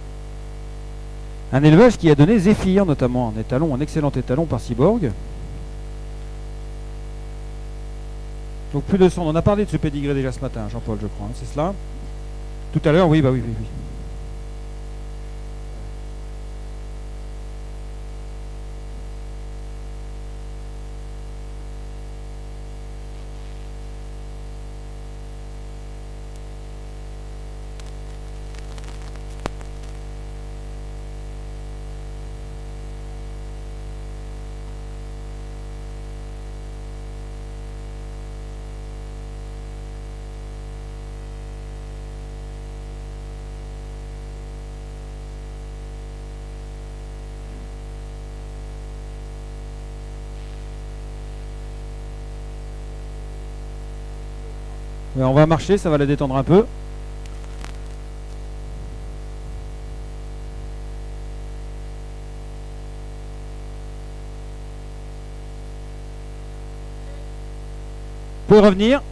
Un élevage qui a donné Zéphyr, notamment un étalon, un excellent étalon par Cyborg. Donc plus de cent, on en a parlé de ce pédigré déjà ce matin, Jean-Paul, je crois, hein, c'est cela. Tout à l'heure, oui, bah oui, oui, oui. Ouais, on va marcher, ça va la détendre un peu. Vous pouvez revenir.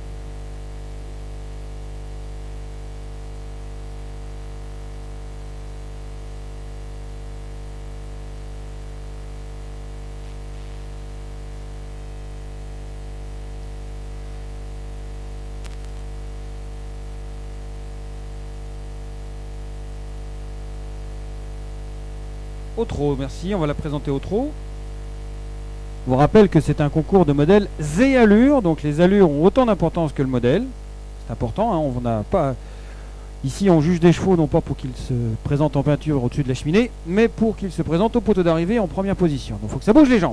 Au trot, merci, on va la présenter au trot. Je vous rappelle que c'est un concours de modèle Z-allure, donc les allures ont autant d'importance que le modèle. C'est important, hein, on n'a pas... Ici on juge des chevaux non pas pour qu'ils se présentent en peinture au-dessus de la cheminée, mais pour qu'ils se présentent au poteau d'arrivée en première position. Donc il faut que ça bouge les jambes.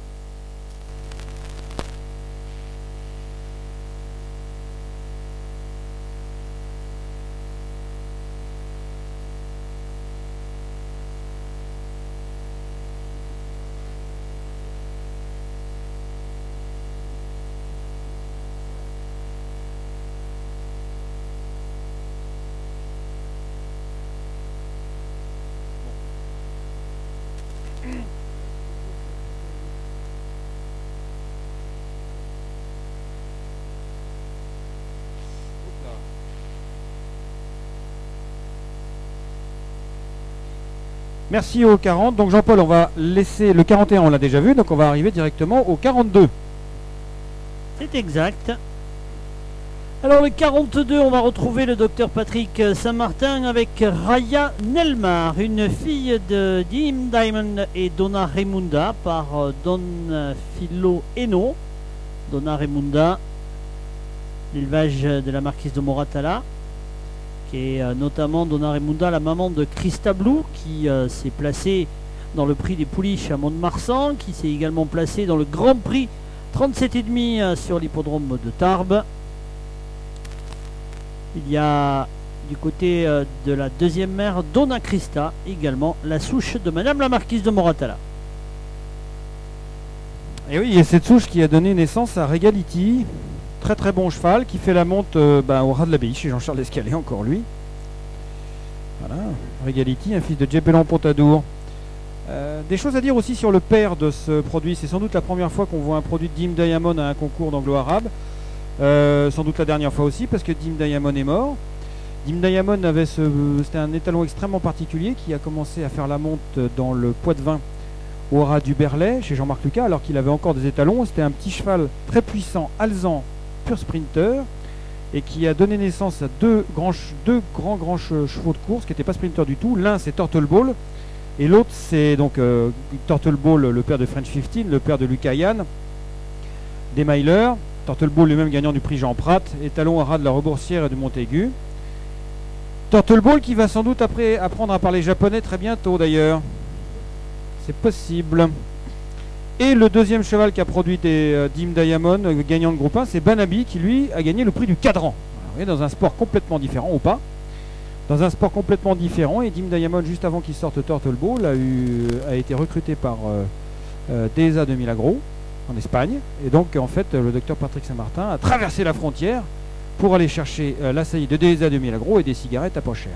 Merci au quarante. Donc Jean-Paul, on va laisser le quarante et un, on l'a déjà vu, donc on va arriver directement au quarante-deux. C'est exact. Alors le quarante-deux, on va retrouver le docteur Patrick Saint-Martin avec Raya Nelmar, une fille de Dim Diamond et Donna Raimunda par Don Philo Eno. Donna Raimunda, l'élevage de la marquise de Moratala, qui est euh, notamment Donna Raimunda, la maman de Christa Blue, qui euh, s'est placée dans le prix des pouliches à Mont-de-Marsan, qui s'est également placée dans le Grand Prix trente-sept et demi euh, sur l'hippodrome de Tarbes. Il y a du côté euh, de la deuxième mère Donna Christa, également la souche de Madame la marquise de Moratala. Et oui, et cette souche qui a donné naissance à Regality, très très bon cheval, qui fait la monte euh, bah, au ras de l'abbaye chez Jean-Charles Escalé, encore lui. Voilà, Regality, un fils de Djebelon Pontadour. Euh, des choses à dire aussi sur le père de ce produit. C'est sans doute la première fois qu'on voit un produit de Dim Diamond à un concours d'anglo-arabe. Euh, sans doute la dernière fois aussi, parce que Dim Diamond est mort. Dim Diamond avait ce, c'était un étalon extrêmement particulier qui a commencé à faire la monte dans le Poitvin au ras du Berlay chez Jean-Marc Lucas, alors qu'il avait encore des étalons. C'était un petit cheval très puissant, alezan, pur sprinter, et qui a donné naissance à deux grands, deux grands, grands chevaux de course qui n'étaient pas sprinter du tout. L'un, c'est Turtle Ball, et l'autre, c'est donc euh, Turtle Ball, le père de French quinze, le père de Lucas Yann, des Myler. Turtle Ball lui-même gagnant du prix Jean Prat, étalon à ras de la Reboursière et de Montaigu. Turtle Ball qui va sans doute après apprendre à parler japonais très bientôt d'ailleurs. C'est possible. Et le deuxième cheval qui a produit des euh, Dim Diamond, euh, gagnant de groupe un, c'est Banabi qui lui a gagné le prix du cadran. Alors, vous voyez, dans un sport complètement différent ou pas. Dans un sport complètement différent. Et Dim Diamond, juste avant qu'il sorte Turtle Ball, a, eu, a été recruté par euh, euh, D S A de Milagro en Espagne. Et donc en fait le docteur Patrick Saint-Martin a traversé la frontière pour aller chercher euh, la saillie de D S A de Milagro et des cigarettes à pas cher.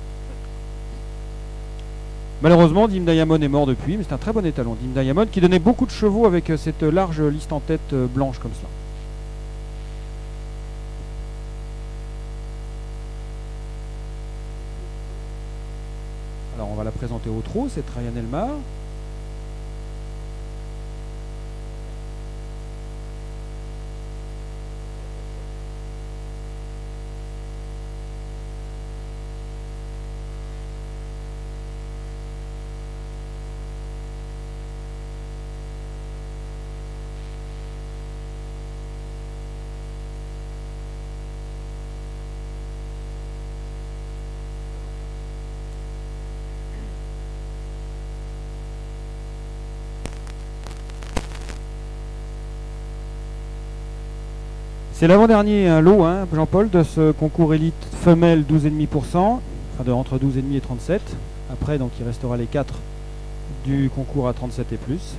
Malheureusement, Dim Diamond est mort depuis, mais c'est un très bon étalon. Dim Diamond qui donnait beaucoup de chevaux avec cette large liste en tête blanche comme cela. Alors on va la présenter au trot, c'est Ryan Elmar. C'est l'avant-dernier lot, hein, Jean-Paul, de ce concours élite femelle douze virgule cinq pour cent, enfin de entre douze virgule cinq et trente-sept. Après, donc, il restera les quatre du concours à trente-sept et plus.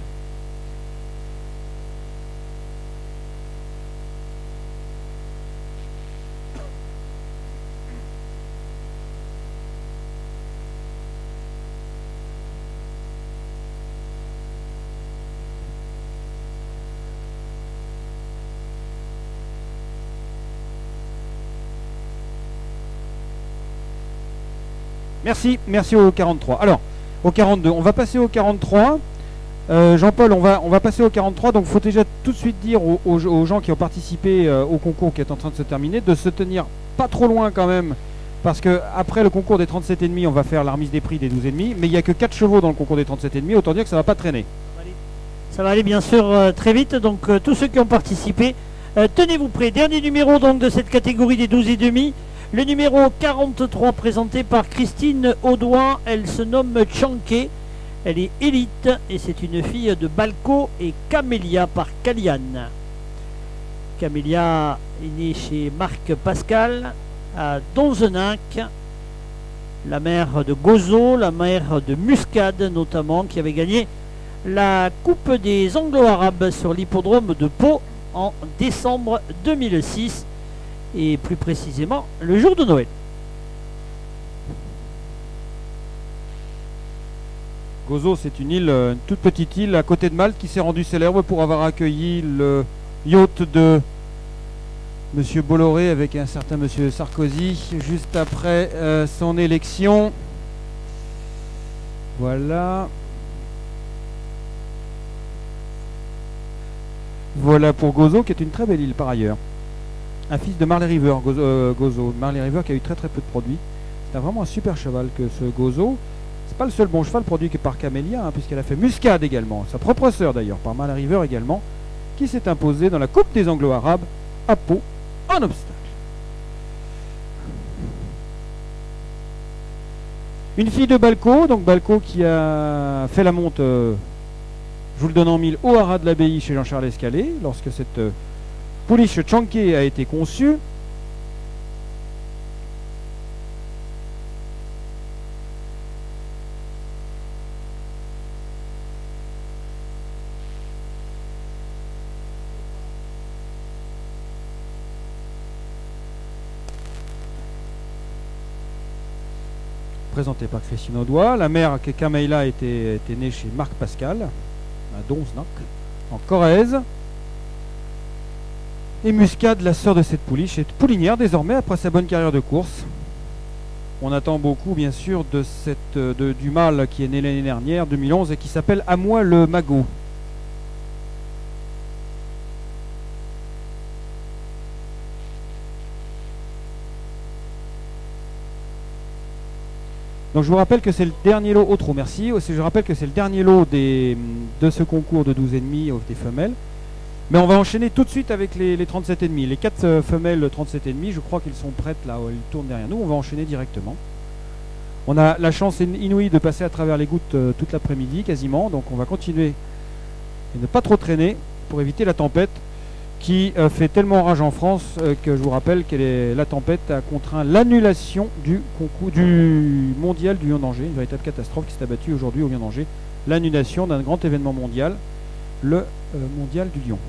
Merci, merci au quarante-trois. Alors, au quarante-deux, on va passer au quarante-trois. Euh, Jean-Paul, on va, on va passer au quarante-trois. Donc, il faut déjà tout de suite dire aux, aux, aux gens qui ont participé euh, au concours qui est en train de se terminer de se tenir pas trop loin quand même. Parce que après le concours des trente-sept virgule cinq, on va faire la remise des prix des douze virgule cinq. Mais il n'y a que quatre chevaux dans le concours des trente-sept virgule cinq. Autant dire que ça ne va pas traîner. Ça va aller bien sûr euh, très vite. Donc, euh, tous ceux qui ont participé, euh, tenez-vous prêts. Dernier numéro donc de cette catégorie des douze virgule cinq. Le numéro quarante-trois présenté par Christine Audoin, elle se nomme Chanke, elle est élite et c'est une fille de Balco et Camélia par Caliane. Camélia est née chez Marc Pascal à Donzenac, la mère de Gozo, la mère de Muscade notamment, qui avait gagné la Coupe des Anglo-Arabes sur l'hippodrome de Pau en décembre deux mille six. Et plus précisément le jour de Noël. Gozo, c'est une île, une toute petite île à côté de Malte qui s'est rendue célèbre pour avoir accueilli le yacht de Monsieur Bolloré avec un certain Monsieur Sarkozy juste après euh, son élection. Voilà. Voilà pour Gozo qui est une très belle île par ailleurs. Un fils de Marley River, Gozo, euh, Gozo. Marley River qui a eu très très peu de produits. C'est vraiment un super cheval que ce Gozo. C'est pas le seul bon cheval produit que par Camélia, hein, puisqu'elle a fait Muscade également, sa propre sœur d'ailleurs, par Marley River également, qui s'est imposée dans la Coupe des Anglo-Arabes à Pau en obstacle. Une fille de Balco, donc Balco qui a fait la monte, euh, je vous le donne en mille, au haras de l'abbaye chez Jean-Charles Escalé, lorsque cette euh, pouliche Chanke a été conçue. présentée par Christine Audois. La mère, Kamaïla, était, était née chez Marc Pascal, à Donznac, en Corrèze. Et Muscade, la sœur de cette pouliche, est poulinière désormais après sa bonne carrière de course. On attend beaucoup, bien sûr, de cette, de, du mâle qui est né l'année dernière, deux mille onze, et qui s'appelle À moi le Magot. Donc je vous rappelle que c'est le dernier lot, au trop merci, je rappelle que c'est le dernier lot des, de ce concours de douze virgule cinq des femelles. Mais on va enchaîner tout de suite avec les, les trente-sept virgule cinq. Les quatre euh, femelles trente-sept virgule cinq, je crois qu'elles sont prêtes là, elles tournent derrière nous, on va enchaîner directement. On a la chance inouïe de passer à travers les gouttes euh, toute l'après-midi quasiment, donc on va continuer et ne pas trop traîner pour éviter la tempête qui euh, fait tellement rage en France euh, que je vous rappelle que la tempête a contraint l'annulation du concours du mondial du Lion-d'Angers, une véritable catastrophe qui s'est abattue aujourd'hui au Lion-d'Angers, l'annulation d'un grand événement mondial, le euh, mondial du Lion.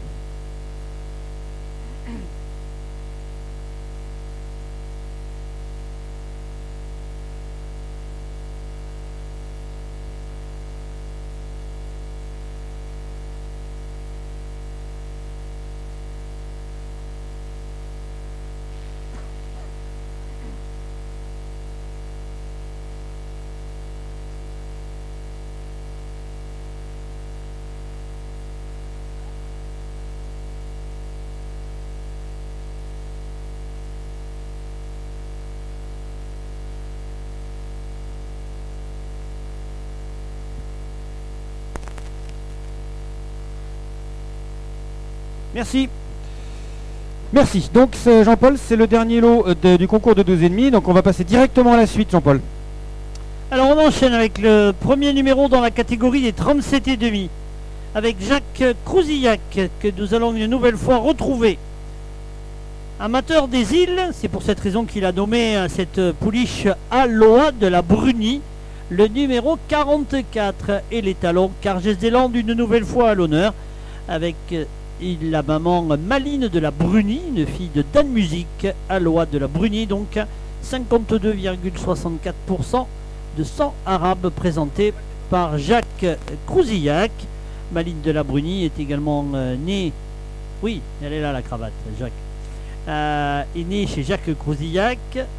Merci. Merci. Donc Jean-Paul, c'est le dernier lot de, du concours de douze virgule cinq. Donc on va passer directement à la suite, Jean-Paul. Alors on enchaîne avec le premier numéro dans la catégorie des trente-sept virgule cinq. Avec Jacques Crouzillac, que nous allons une nouvelle fois retrouver. Amateur des îles, c'est pour cette raison qu'il a nommé cette pouliche Aloha de la Brunie, le numéro quarante-quatre. Et les talons Cargès-des-Landes une nouvelle fois à l'honneur, avec la maman Maline de la Brunie, une fille de Dan Musique, Aloha de la Brunie, donc cinquante-deux virgule soixante-quatre pour cent de sang arabe présenté par Jacques Crouzillac. Maline de la Brunie est également euh, née, oui, elle est là la cravate, Jacques, euh, est née chez Jacques Crouzillac.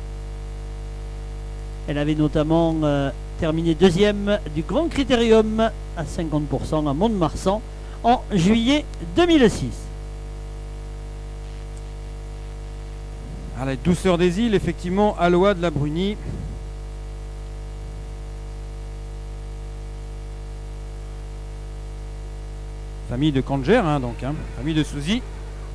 Elle avait notamment euh, terminé deuxième du Grand Critérium à cinquante pour cent à Mont-de-Marsan en juillet deux mille six. À la douceur des îles, effectivement, Aloha de la Brunie. Famille de Kanger, hein, donc, hein, famille de Souzy.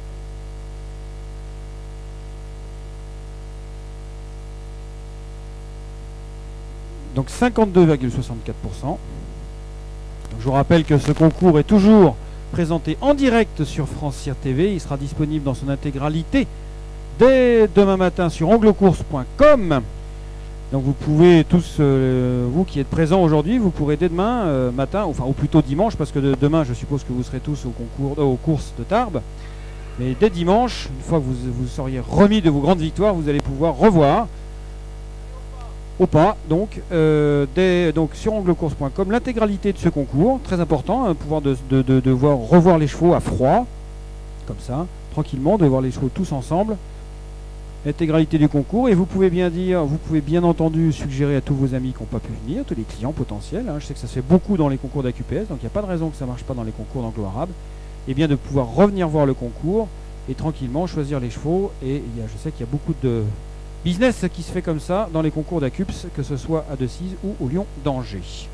Donc cinquante-deux virgule soixante-quatre pour cent. Je vous rappelle que ce concours est toujours présenté en direct sur Francière T V. Il sera disponible dans son intégralité dès demain matin sur anglocourse point com. Donc vous pouvez tous, euh, vous qui êtes présents aujourd'hui, vous pourrez dès demain euh, matin, enfin ou plutôt dimanche, parce que de, demain je suppose que vous serez tous au concours, euh, aux courses de Tarbes. Mais dès dimanche, une fois que vous vous seriez remis de vos grandes victoires, vous allez pouvoir revoir au pas, donc, euh, des, donc sur anglocourse point com, l'intégralité de ce concours, très important, hein, pouvoir de, de, de, de voir, revoir les chevaux à froid, comme ça, tranquillement, de voir les chevaux tous ensemble, l'intégralité du concours, et vous pouvez bien dire, vous pouvez bien entendu suggérer à tous vos amis qui n'ont pas pu venir, tous les clients potentiels, hein, je sais que ça se fait beaucoup dans les concours d'A Q P S, donc il n'y a pas de raison que ça ne marche pas dans les concours d'anglo-arabe, et bien de pouvoir revenir voir le concours, et tranquillement choisir les chevaux, et il y a, je sais qu'il y a beaucoup de business qui se fait comme ça dans les concours d'A Q P S, que ce soit à Decize ou au Lion-d'Angers.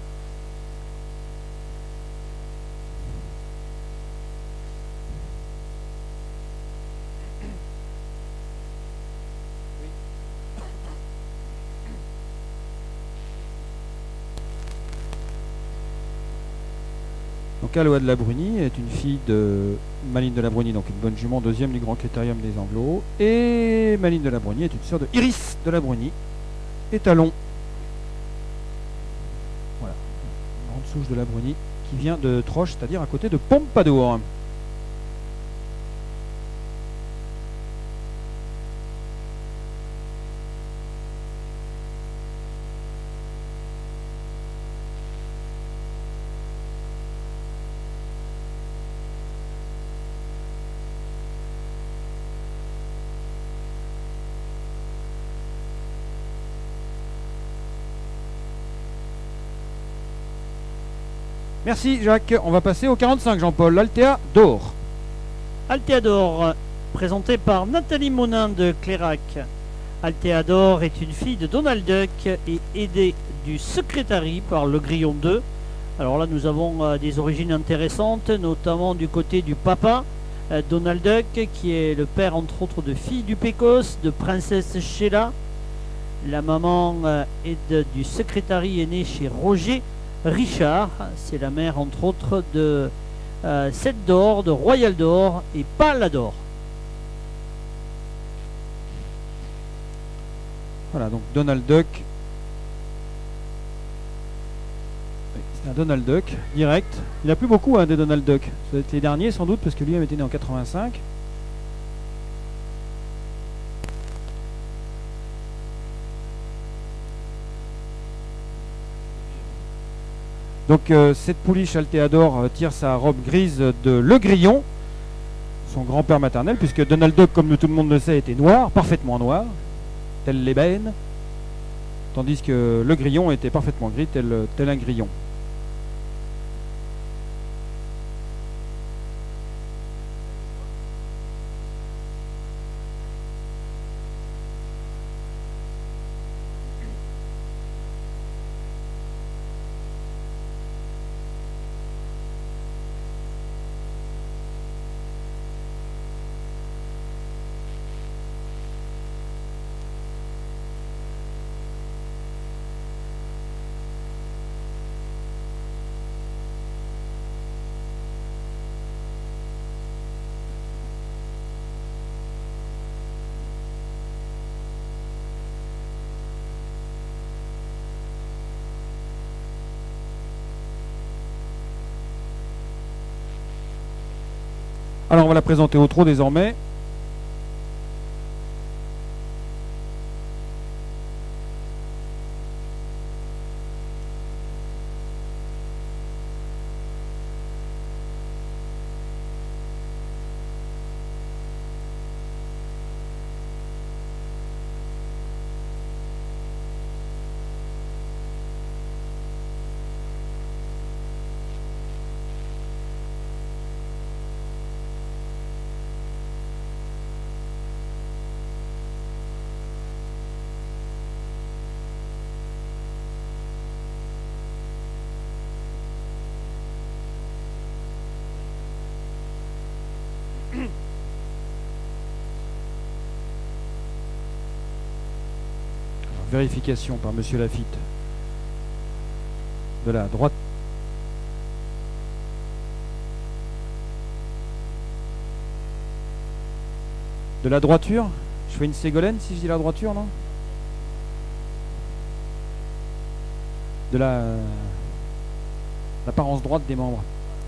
Donc Aloha de la Brunie est une fille de Maline de la Brunie, donc une bonne jument, deuxième du Grand Critérium des Anglos. Et Maline de la Brunie est une sœur de Iris de la Brunie, étalon. Voilà, une grande souche de la Brunie qui vient de Troche, c'est-à-dire à côté de Pompadour. Merci Jacques. On va passer au quarante-cinq, Jean-Paul. Altea d'or. Altea d'or, présentée par Nathalie Monin de Clérac. Altea d'or est une fille de Donald Duck et aidée du secrétariat par le Grillon deux. Alors là, nous avons euh, des origines intéressantes, notamment du côté du papa, euh, Donald Duck, qui est le père, entre autres, de Fille du Pécos, de Princesse Sheila. La maman euh, est de, du secrétariat est née chez Roger Richard. C'est la mère, entre autres, de euh, Seth d'or, de Royal d'or et Pala d'or. Voilà, donc Donald Duck. C'est un Donald Duck, direct. Il n'y a plus beaucoup hein, des Donald Duck. Ça doit être les derniers sans doute, parce que lui avait été né en quatre-vingt-cinq. Donc euh, cette pouliche Altea d'or euh, tire sa robe grise de Le Grillon, son grand-père maternel, puisque Donald Duck, comme tout le monde le sait, était noir, parfaitement noir, tel l'ébène, tandis que Le Grillon était parfaitement gris, tel, tel un grillon. Alors on va la présenter au trot désormais. Vérification par Monsieur Lafitte de la droite. De la droiture. Je fais une Ségolène si je dis la droiture, non? De la l'apparence droite des membres.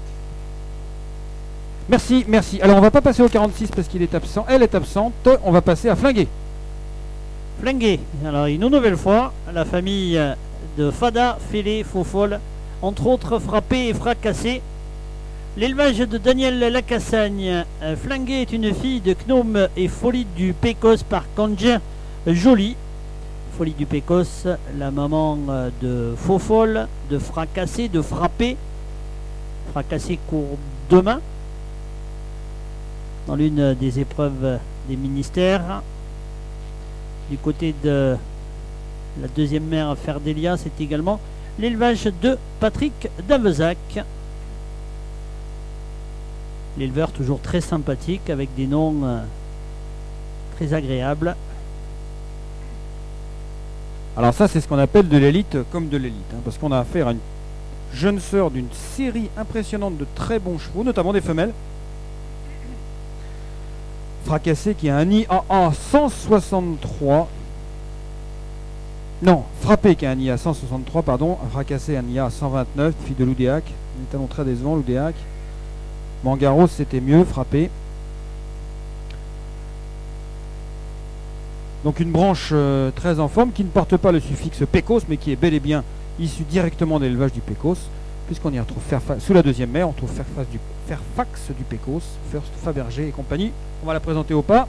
Merci, merci. Alors on va pas passer au quarante-six parce qu'il est absent. Elle est absente. On va passer à Flingué. Flingué. Alors une nouvelle fois, la famille de Fada, Félé, Faux-Folle, entre autres frappé et fracassé. L'élevage de Daniel Lacassagne. Euh, Flingué est une fille de Gnome et Folie du Pécos par Kanjer Jolie. Folie du Pécos, la maman euh, de Faux-Folle, de Fracassé, de Frappé. Fracassé court demain dans l'une des épreuves des ministères. Du côté de la deuxième mère Ferdelia, c'est également l'élevage de Patrick Davezac. L'éleveur toujours très sympathique avec des noms euh, très agréables. Alors ça c'est ce qu'on appelle de l'élite comme de l'élite, hein, parce qu'on a affaire à une jeune sœur d'une série impressionnante de très bons chevaux, notamment des femelles. Fracassé qui a un I A A cent soixante-trois. Non, Frappé qui a un I A cent soixante-trois, pardon. Fracassé un I A cent vingt-neuf, fille de Loudéac. Un talon très décevant, Loudéac. Mangaros c'était mieux, Frappé. Donc une branche euh, très en forme qui ne porte pas le suffixe Pécos, mais qui est bel et bien issue directement de l'élevage du Pécos, puisqu'on y retrouve Fairfax, sous la deuxième mère, on trouve Fairfax du, Fairfax du Pécos, First Fabergé et compagnie. On va la présenter au pas.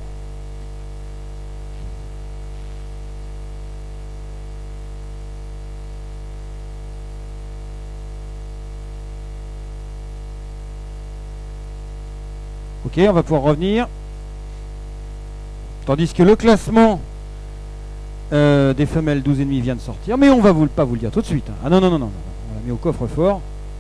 Ok, on va pouvoir revenir. Tandis que le classement euh, des femelles douze et demi vient de sortir. Mais on va vous, pas vous le dire tout de suite. Hein. Ah non, non, non, non, non. On l'a mis au coffre-fort.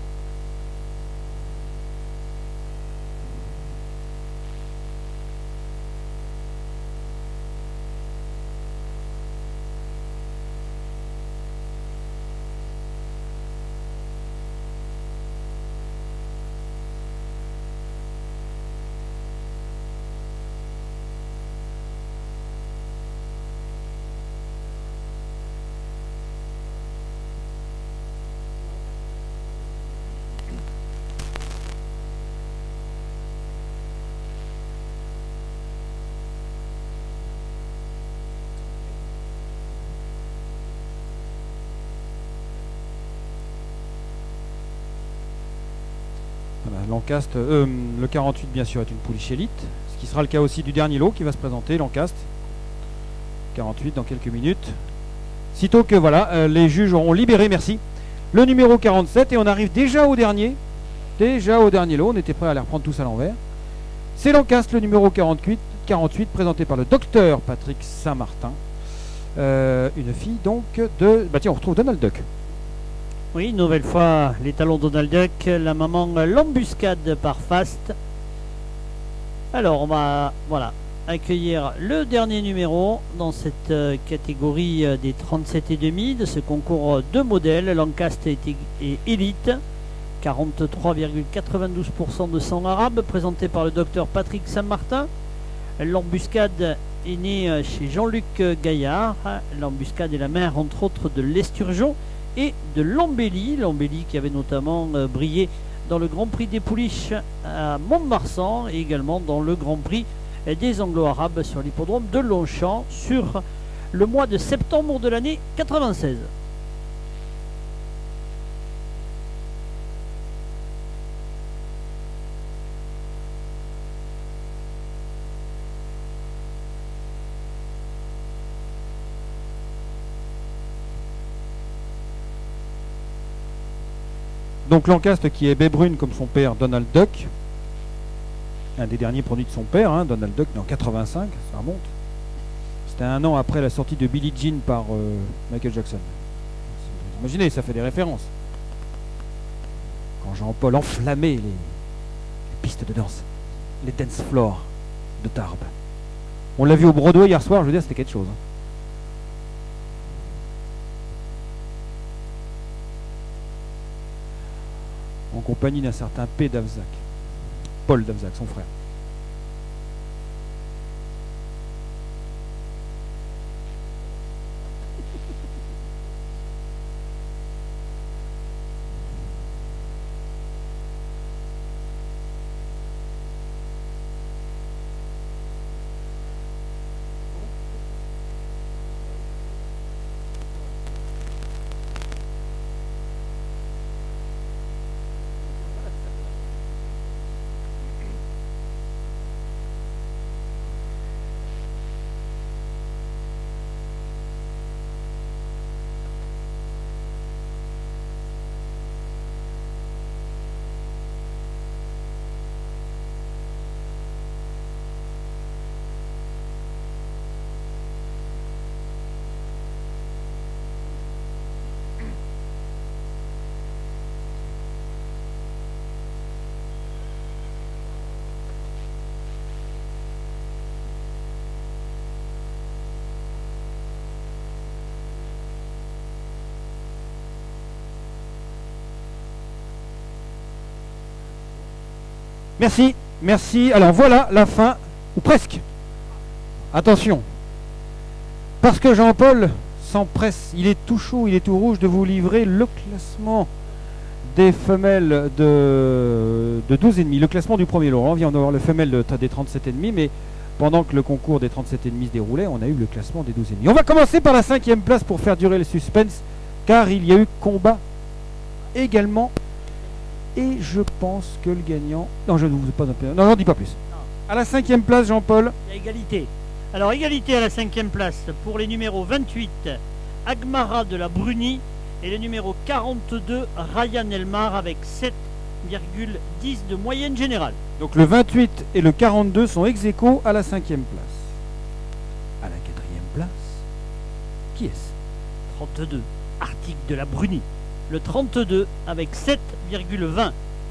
Lancaste, euh, le quarante-huit bien sûr est une pouliche élite, ce qui sera le cas aussi du dernier lot qui va se présenter, Lancaste. quarante-huit dans quelques minutes. Sitôt que voilà, euh, les juges auront libéré, merci, le numéro quarante-sept et on arrive déjà au dernier, déjà au dernier lot, on était prêt à les reprendre tous à l'envers. C'est Lancaste, le numéro quarante-huit, quarante-huit présenté par le docteur Patrick Saint-Martin. Euh, une fille donc de... Bah tiens, on retrouve Donald Duck. Oui, une nouvelle fois, les talons Donald Duck, la maman l'embuscade par Fast. Alors, on va voilà, accueillir le dernier numéro dans cette euh, catégorie euh, des trente-sept et demi de ce concours de modèles. Lancaster et, et Elite, quarante-trois virgule quatre-vingt-douze pour cent de sang arabe, présenté par le docteur Patrick Saint-Martin. L'embuscade est née chez Jean-Luc Gaillard. L'embuscade est la mère, entre autres, de l'Esturgeon et de l'Embellie, l'Embellie qui avait notamment euh, brillé dans le Grand Prix des Pouliches à Mont-de-Marsan et également dans le Grand Prix des Anglo-Arabes sur l'hippodrome de Longchamp sur le mois de septembre de l'année quatre-vingt-seize. Donc Lancaster qui est baie brune comme son père Donald Duck, un des derniers produits de son père, hein, Donald Duck, né en quatre-vingt-cinq, ça remonte. C'était un an après la sortie de Billie Jean par euh, Michael Jackson. Vous imaginez, ça fait des références. Quand Jean-Paul enflammait les, les pistes de danse, les dance floors de Tarbes. On l'a vu au Broadway hier soir, je veux dire, c'était quelque chose. Hein. En compagnie d'un certain P. Davzac, Paul Davzac, son frère. Merci, merci. Alors voilà la fin, ou presque. Attention. Parce que Jean-Paul s'empresse, il est tout chaud, il est tout rouge de vous livrer le classement des femelles de, de douze et demi. Le classement du premier lot. On vient d'avoir le femelle de, des trente-sept et demi, mais pendant que le concours des trente-sept et demi se déroulait, on a eu le classement des douze et demi. On va commencer par la cinquième place pour faire durer le suspense, car il y a eu combat également. Et je pense que le gagnant... Non, je ne vous ai pas... Non, j'en dis pas plus. Non. À la cinquième place, Jean-Paul. Il y a égalité. Alors, égalité à la cinquième place pour les numéros vingt-huit, Agmara de la Brunie, et le numéro quarante-deux, Ryan Elmar, avec sept virgule dix de moyenne générale. Donc le vingt-huit et le quarante-deux sont ex aequo à la cinquième place. À la quatrième place, qui est-ce? trente-deux, article de la Bruni. Le trente-deux avec sept virgule vingt.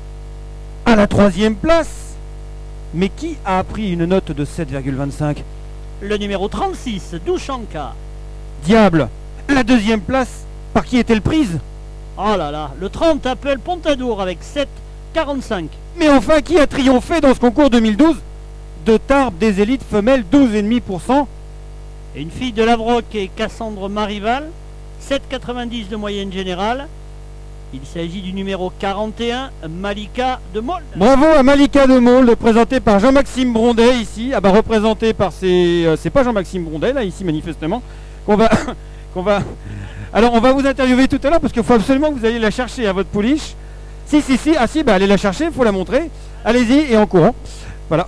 À la troisième place? Mais qui a pris une note de sept virgule vingt-cinq? Le numéro trente-six, Douchanka. Diable! La deuxième place, par qui est-elle prise? Oh là là, le trente, Apple Pontadour avec sept virgule quarante-cinq. Mais enfin, qui a triomphé dans ce concours deux mille douze? De Tarbes des élites femelles, douze virgule cinq pour cent. Et une fille de Lavroc et Cassandre Marival, sept virgule quatre-vingt-dix de moyenne générale. Il s'agit du numéro quarante et un, Malika de Molde. Bravo à Malika de Molde, présenté par Jean-Maxime Brondet ici. Ah bah représenté par ces... Euh, c'est pas Jean-Maxime Brondet là ici manifestement. Qu'on va... qu'on va... Alors on va vous interviewer tout à l'heure parce qu'il faut absolument que vous alliez la chercher à votre pouliche. Si si si, ah si, bah allez la chercher, il faut la montrer. Allez-y et en courant. Voilà.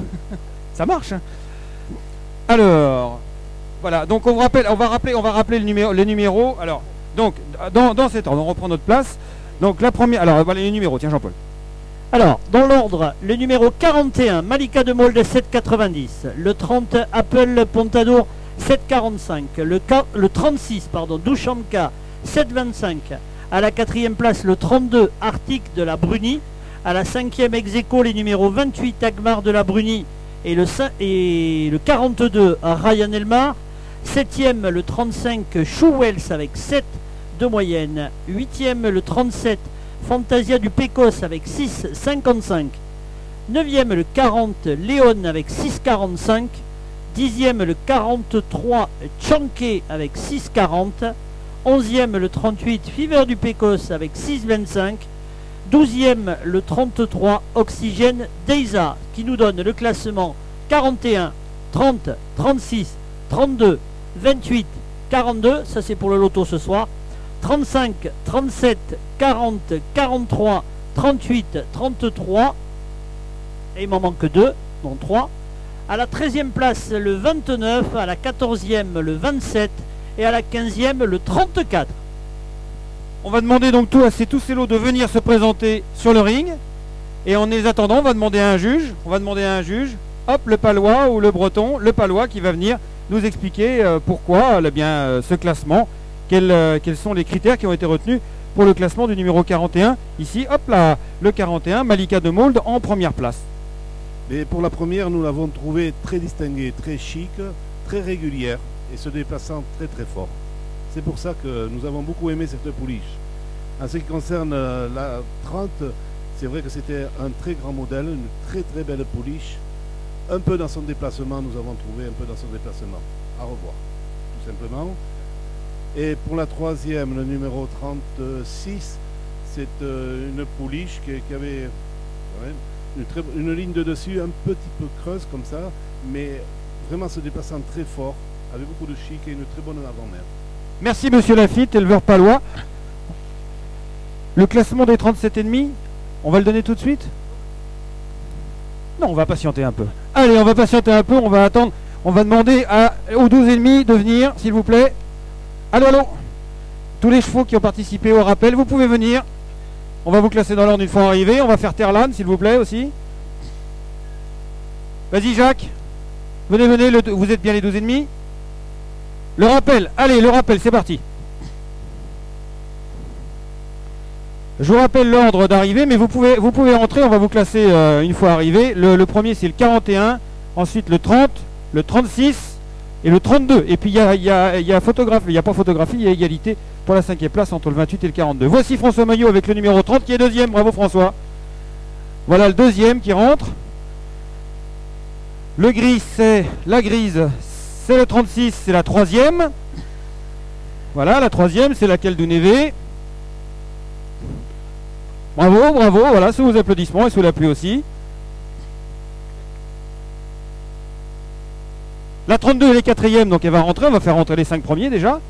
Ça marche. Hein. Alors... Voilà, donc on vous rappelle, on va rappeler, on va rappeler le numéro, les numéros. Alors, donc, dans, dans cet ordre, on reprend notre place. Donc la première, alors voilà les numéros, tiens Jean-Paul. Alors, dans l'ordre, le numéro quarante et un, Malika de Molde, sept virgule quatre-vingt-dix. Le trente, Apple Pontadour, sept virgule quarante-cinq. Le, le trente-six, pardon, Douchanka, sept virgule vingt-cinq. À la quatrième place, le trente-deux, Arctic de la Bruni. À la cinquième, ex aequo, les numéros vingt-huit, Agmar de la Bruni. Et le, et le quarante-deux, Ryan Elmar. septième, le trente-cinq, Chou Wells avec sept de moyenne. huitième, le trente-sept, Fantasia du Pécos avec six virgule cinquante-cinq. neuvième, le quarante, Léon avec six virgule quarante-cinq. dixième, le quarante-trois, Chanke avec six virgule quarante. onzième, le trente-huit, Fever du Pécos avec six virgule vingt-cinq. douzième, le trente-trois, Oxygène Deisa, qui nous donne le classement quarante et un, trente, trente-six, trente-deux, vingt-huit, quarante-deux, ça c'est pour le loto ce soir, trente-cinq, trente-sept, quarante, quarante-trois, trente-huit, trente-trois, et il m'en manque deux, non trois. À la treizième place, le vingt-neuf, à la quatorzième, le vingt-sept, et à la quinzième, le trente-quatre. On va demander donc tout à ces, tous ces lots de venir se présenter sur le ring. Et en les attendant, on va demander à un juge, on va demander à un juge, hop, le palois ou le breton, le palois qui va venir nous expliquer euh, pourquoi eh bien, euh, ce classement, quels, euh, quels sont les critères qui ont été retenus pour le classement du numéro quarante et un. Ici, hop là, le quarante et un, Malika de Molde en première place. Et pour la première, nous l'avons trouvée très distinguée, très chic, très régulière et se déplaçant très très fort. C'est pour ça que nous avons beaucoup aimé cette pouliche. En ce qui concerne euh, la trente, c'est vrai que c'était un très grand modèle, une très très belle pouliche. Un peu dans son déplacement, nous avons trouvé un peu dans son déplacement. À revoir, tout simplement. Et pour la troisième, le numéro trente-six, c'est euh, une pouliche qui, qui avait ouais, une, très, une ligne de dessus un petit peu creuse comme ça, mais vraiment se déplaçant très fort, avec beaucoup de chic et une très bonne avant-mère. Merci Monsieur Lafitte, éleveur palois. Le classement des trente-sept virgule cinq, on va le donner tout de suite? Non, on va patienter un peu. Allez, on va patienter un peu, on va attendre. On va demander à, aux douze virgule cinq de venir, s'il vous plaît. Allô, allô. Tous les chevaux qui ont participé au rappel, vous pouvez venir. On va vous classer dans l'ordre une fois arrivé. On va faire Terlan, s'il vous plaît, aussi. Vas-y, Jacques. Venez, venez, le, vous êtes bien les douze virgule cinq. Le rappel, allez, le rappel, c'est parti. Je vous rappelle l'ordre d'arrivée, mais vous pouvez, vous pouvez rentrer, on va vous classer euh, une fois arrivé. Le, le premier, c'est le quarante et un, ensuite le trente, le trente-six et le trente-deux. Et puis il y a, y a, y a photographie, il n'y a pas photographie, il y a égalité pour la cinquième place entre le vingt-huit et le quarante-deux. Voici François Maillot avec le numéro trente qui est deuxième. Bravo François. Voilà le deuxième qui rentre. Le gris, c'est la grise, c'est le trente-six, c'est la troisième. Voilà, la troisième, c'est laquelle du Névé. Bravo, bravo, voilà, sous vos applaudissements et sous la pluie aussi. La trente-deux, elle est quatrième, donc elle va rentrer, on va faire rentrer les cinq premiers déjà.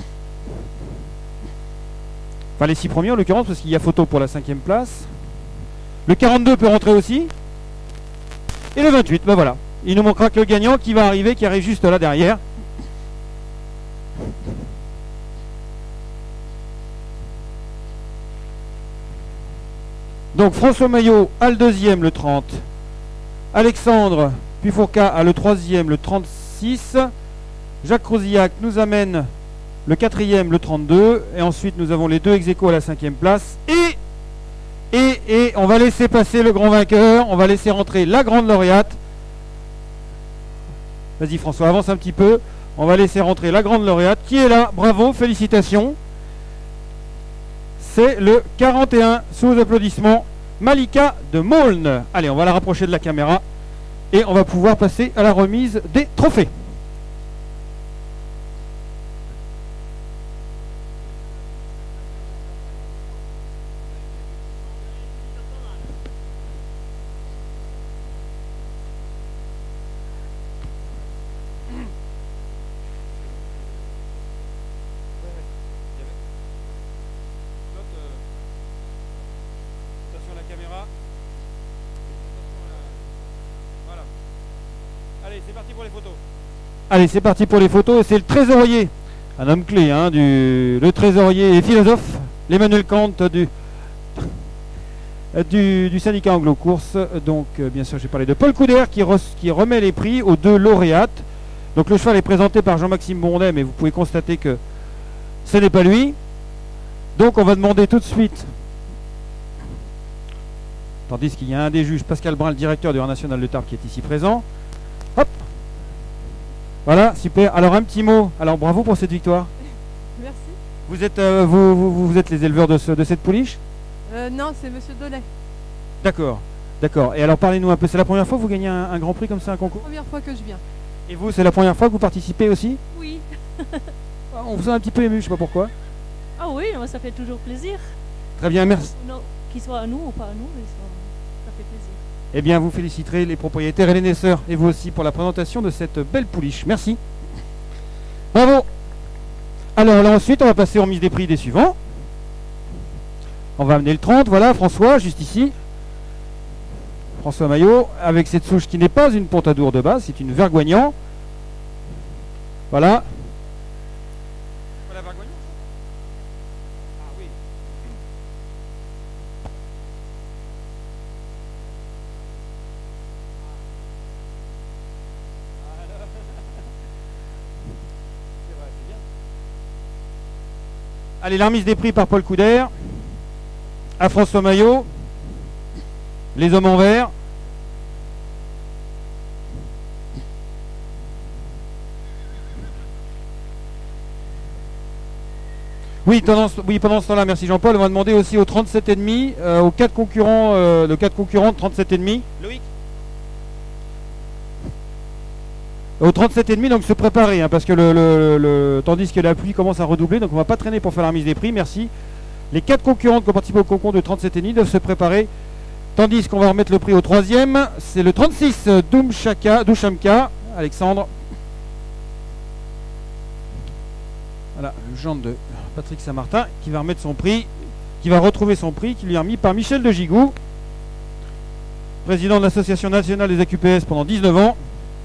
Enfin les six premiers en l'occurrence, parce qu'il y a photo pour la cinquième place. Le quarante-deux peut rentrer aussi. Et le vingt-huit, ben voilà. Il nous manquera que le gagnant qui va arriver, qui arrive juste là derrière. Donc François Maillot a le deuxième, le trente. Alexandre Pufourca a le troisième, le trente-six. Jacques Crozillac nous amène le quatrième, le trente-deux. Et ensuite, nous avons les deux ex-aequo à la cinquième place. Et, et, et, on va laisser passer le grand vainqueur. On va laisser rentrer la grande lauréate. Vas-y François, avance un petit peu. On va laisser rentrer la grande lauréate qui est là. Bravo, félicitations. C'est le quarante et un, sous applaudissements, Malika de Maulne. Allez, on va la rapprocher de la caméra et on va pouvoir passer à la remise des trophées. Allez, c'est parti pour les photos. Allez, c'est parti pour les photos. Et c'est le trésorier, un homme clé, hein, du, le trésorier et philosophe, l'Emmanuel Kant du, du, du syndicat Anglo-Course. Donc, euh, bien sûr, j'ai parlé de Paul Couder qui, re, qui remet les prix aux deux lauréates. Donc, le cheval est présenté par Jean-Maxime Bondet, mais vous pouvez constater que ce n'est pas lui. Donc, on va demander tout de suite, tandis qu'il y a un des juges, Pascal Brun, le directeur du Rang National de Tarbes, qui est ici présent. Hop. Voilà, super. Alors un petit mot. Alors bravo pour cette victoire. Merci. Vous êtes, euh, vous, vous, vous êtes les éleveurs de, ce, de cette pouliche? euh, Non, c'est Monsieur Dolay. D'accord, d'accord. Et alors parlez-nous un peu. C'est la première fois que vous gagnez un, un grand prix comme ça, un concours? Première fois que je viens. Et vous, c'est la première fois que vous participez aussi? Oui. On vous sent un petit peu ému, je sais pas pourquoi. Ah oui, moi, ça fait toujours plaisir. Très bien, merci. Non, qu'il soit à nous ou pas à nous, mais ça, ça fait plaisir. Eh bien, vous féliciterez les propriétaires et les naisseurs, et vous aussi, pour la présentation de cette belle pouliche. Merci. Bravo. Alors là, ensuite, on va passer aux remises des prix des suivants. On va amener le trente, voilà, François, juste ici. François Maillot, avec cette souche qui n'est pas une Pontadour de base, c'est une Vergoignant. Voilà. Voilà, Vergoignant. Ah oui. Allez, la remise des prix par Paul Couder à François Maillot, les hommes en vert. Oui, pendant, oui, pendant ce temps-là, merci Jean-Paul. On va demander aussi aux trente-sept virgule cinq, euh, aux quatre concurrents, euh, le quatre concurrents de trente-sept virgule cinq. Loïc. Au trente-sept virgule cinq, donc se préparer, hein, parce que le, le, le, tandis que la pluie commence à redoubler, donc on va pas traîner pour faire la remise des prix, merci. Les quatre concurrents qui ont participé au concours de trente-sept virgule cinq doivent se préparer, tandis qu'on va remettre le prix au troisième, c'est le trente-six, Doumchaka, Douchamka, Alexandre. Voilà, le gendre de Patrick Saint-Martin, qui va remettre son prix, qui va retrouver son prix, qui lui est remis par Michel de Gigou, président de l'Association nationale des A Q P S pendant dix-neuf ans.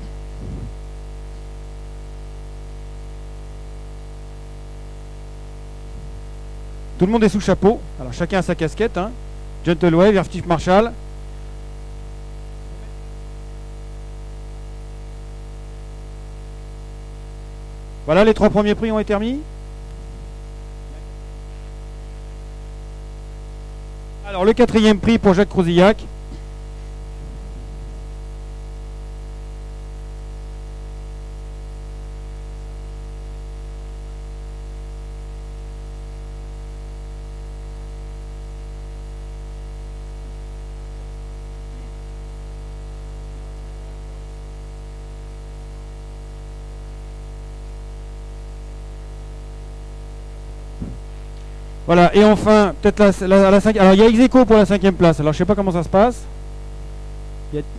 Tout le monde est sous chapeau, alors chacun a sa casquette, hein. Gentle Wave, Air Chief Marshal. Voilà, les trois premiers prix ont été remis. Alors le quatrième prix pour Jacques Crozillac. Voilà, et enfin, peut-être la, la, la cinq, alors il y a ex-aequo pour la cinquième place, alors je sais pas comment ça se passe. Il y a...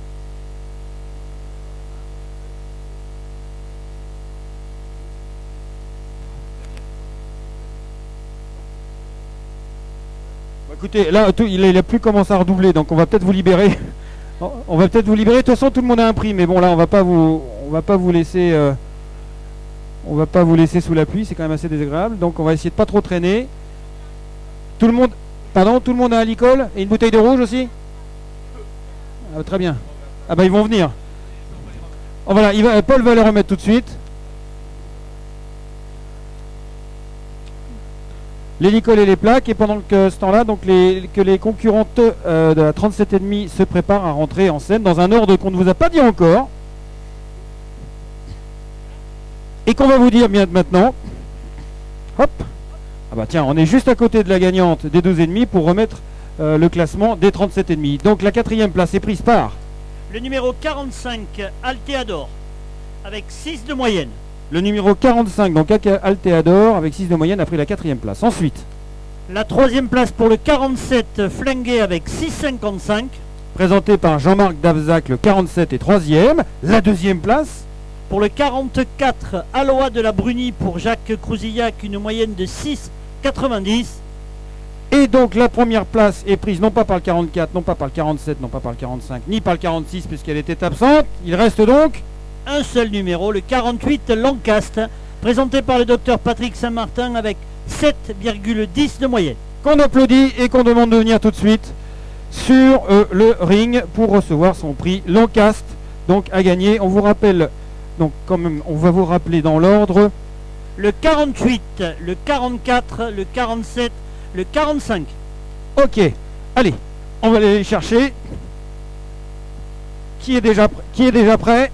Bah, écoutez, là, tout, il, il a plus commencé à redoubler, donc on va peut-être vous libérer. On va peut-être vous libérer, de toute façon tout le monde a un prix, mais bon là on va pas vous, on va pas vous laisser... Euh, on va pas vous laisser sous la pluie, c'est quand même assez désagréable, donc on va essayer de pas trop traîner. Tout le monde, Pardon, tout le monde a un licol et une bouteille de rouge aussi? Ah, très bien. Ah bah ils vont venir. Oh, voilà, il va, Paul va les remettre tout de suite. Les licoles et les plaques, et pendant que ce temps-là, donc les, que les concurrentes euh, de la trente-sept virgule cinq se préparent à rentrer en scène dans un ordre qu'on ne vous a pas dit encore. Et qu'on va vous dire bien maintenant. Hop. Ah bah tiens, on est juste à côté de la gagnante des douze virgule cinq pour remettre euh, le classement des trente-sept virgule cinq. Donc la quatrième place est prise par le numéro quarante-cinq, Alteador, avec six de moyenne. le numéro quarante-cinq, donc Alteador, avec six de moyenne, a pris la quatrième place. Ensuite, la troisième place pour le quarante-sept, Flingué, avec six virgule cinquante-cinq. présenté par Jean-Marc Davzac, le quarante-sept est troisième. La deuxième place pour le quarante-quatre, Aloha de la Brunie, pour Jacques Crouzillac, une moyenne de six virgule quatre-vingt-dix. Et donc la première place est prise non pas par le quarante-quatre, non pas par le quarante-sept, non pas par le quarante-cinq, ni par le quarante-six puisqu'elle était absente. Il reste donc un seul numéro, le quarante-huit, Lancaster, présenté par le docteur Patrick Saint-Martin avec sept virgule dix de moyenne. Qu'on applaudit et qu'on demande de venir tout de suite sur euh, le ring pour recevoir son prix Lancaster, donc à gagner. On vous rappelle, donc quand même, on va vous rappeler dans l'ordre. Le quarante-huit, le quarante-quatre, le quarante-sept, le quarante-cinq. Ok, allez, on va aller les chercher. Qui est déjà, qui est déjà prêt?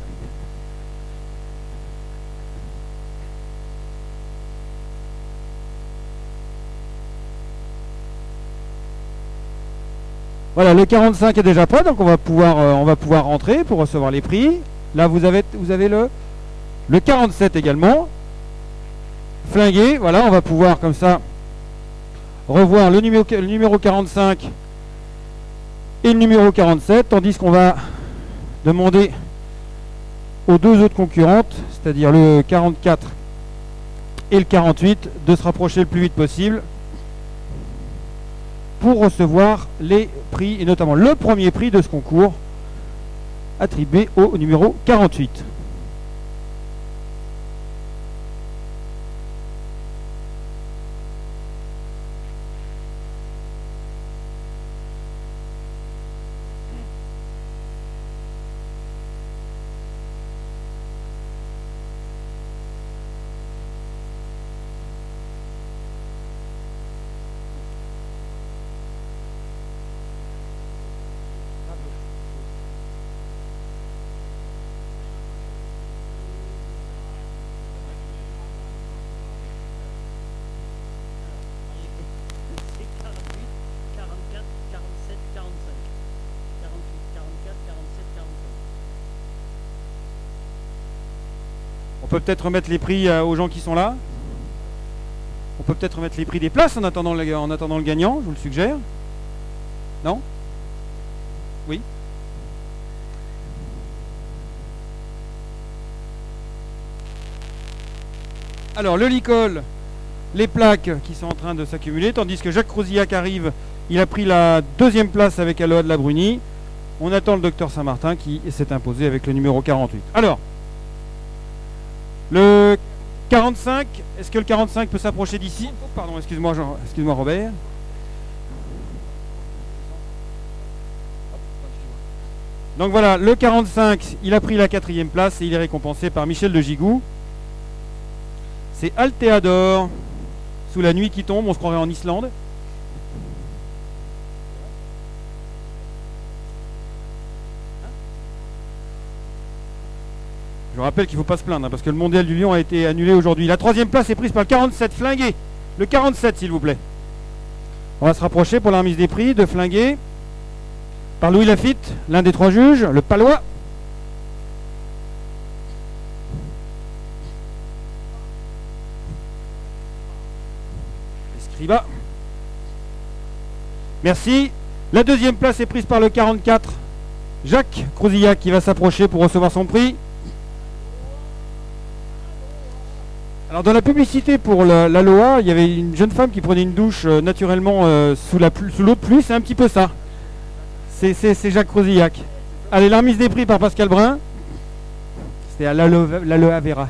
Voilà, le quarante-cinq est déjà prêt, donc on va pouvoir, euh, on va pouvoir rentrer pour recevoir les prix. Là, vous avez, vous avez le, le quarante-sept également. Flingué, voilà, on va pouvoir comme ça revoir le numéro, le numéro quarante-cinq et le numéro quarante-sept, tandis qu'on va demander aux deux autres concurrentes, c'est-à-dire le quarante-quatre et le quarante-huit, de se rapprocher le plus vite possible pour recevoir les prix, et notamment le premier prix de ce concours attribué au numéro quarante-huit. On peut peut-être remettre les prix euh, aux gens qui sont là. On peut peut-être remettre les prix des places en attendant le, en attendant le gagnant, je vous le suggère. Non? Oui? Alors, le licol, les plaques qui sont en train de s'accumuler, tandis que Jacques Crouzillac arrive, il a pris la deuxième place avec Aloha de la Brunie. On attend le docteur Saint-Martin qui s'est imposé avec le numéro quarante-huit. Alors, le quarante-cinq, est-ce que le quarante-cinq peut s'approcher d'ici? Oh, pardon, excuse-moi, excuse-moi Robert. Donc voilà, le quarante-cinq, il a pris la quatrième place et il est récompensé par Michel de Gigou. C'est Alteador, sous la nuit qui tombe, on se croirait en Islande. Je vous rappelle qu'il ne faut pas se plaindre, hein, parce que le mondial du lion a été annulé aujourd'hui. La troisième place est prise par le quarante-sept, Flingué. Le quarante-sept, s'il vous plaît. On va se rapprocher pour la remise des prix de Flingué. Par Louis Lafitte, l'un des trois juges, le Palois. Escriva. Merci. La deuxième place est prise par le quarante-quatre, Jacques Crouzillac, qui va s'approcher pour recevoir son prix. Alors dans la publicité pour l'Aloha, il y avait une jeune femme qui prenait une douche euh, naturellement euh, sous l'eau de pluie, c'est un petit peu ça. C'est Jacques Crouzillac. Allez, la remise des prix par Pascal Brun. C'était à l'Aloha Vera.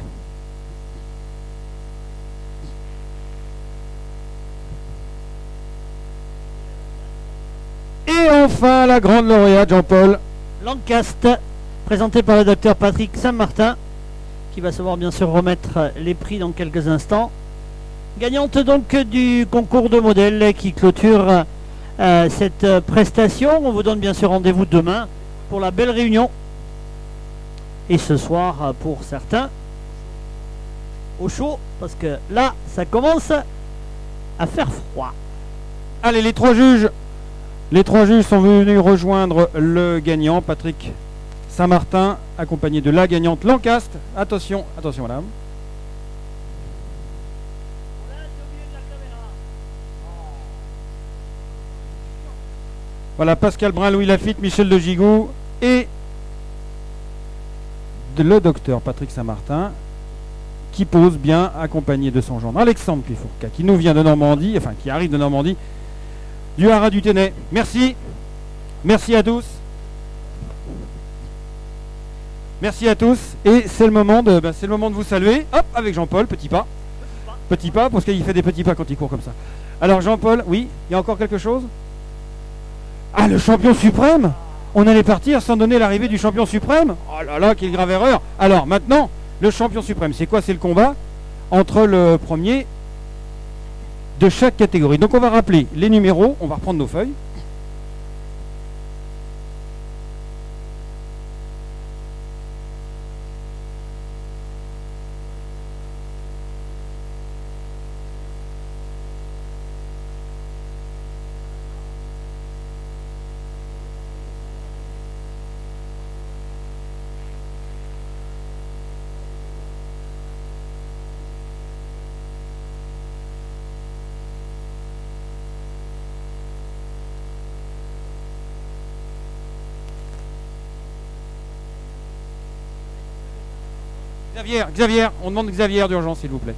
enfin la grande lauréate Jean-Paul. Lancaster, présenté par le docteur Patrick Saint-Martin, qui va savoir bien sûr remettre les prix dans quelques instants. Gagnante donc du concours de modèles qui clôture euh, cette prestation. On vous donne bien sûr rendez-vous demain pour la belle réunion. Et ce soir, pour certains, au chaud, parce que là, ça commence à faire froid. Allez, les trois juges, les trois juges sont venus rejoindre le gagnant, Patrick Saint-Martin, accompagné de la gagnante Lancaster. Attention, attention madame. Voilà, Pascal Brun, Louis Lafitte, Michel de Gigoux et de le docteur Patrick Saint-Martin qui pose bien, accompagné de son gendre Alexandre Pifourca, qui nous vient de Normandie, enfin qui arrive de Normandie, du Haras du Tenay. Merci, merci à tous. Merci à tous. Et c'est le moment de, ben, c'est le moment de vous saluer. Hop, avec Jean-Paul, petit pas, petit pas, parce qu'il fait des petits pas quand il court comme ça. Alors Jean-Paul, oui, il y a encore quelque chose? Ah, le champion suprême! On allait partir sans donner l'arrivée du champion suprême? Oh là là, quelle grave erreur! Alors maintenant, le champion suprême, c'est quoi? C'est le combat entre le premier de chaque catégorie. Donc on va rappeler les numéros, on va reprendre nos feuilles. Xavier, Xavier, on demande Xavier d'urgence, s'il vous plaît.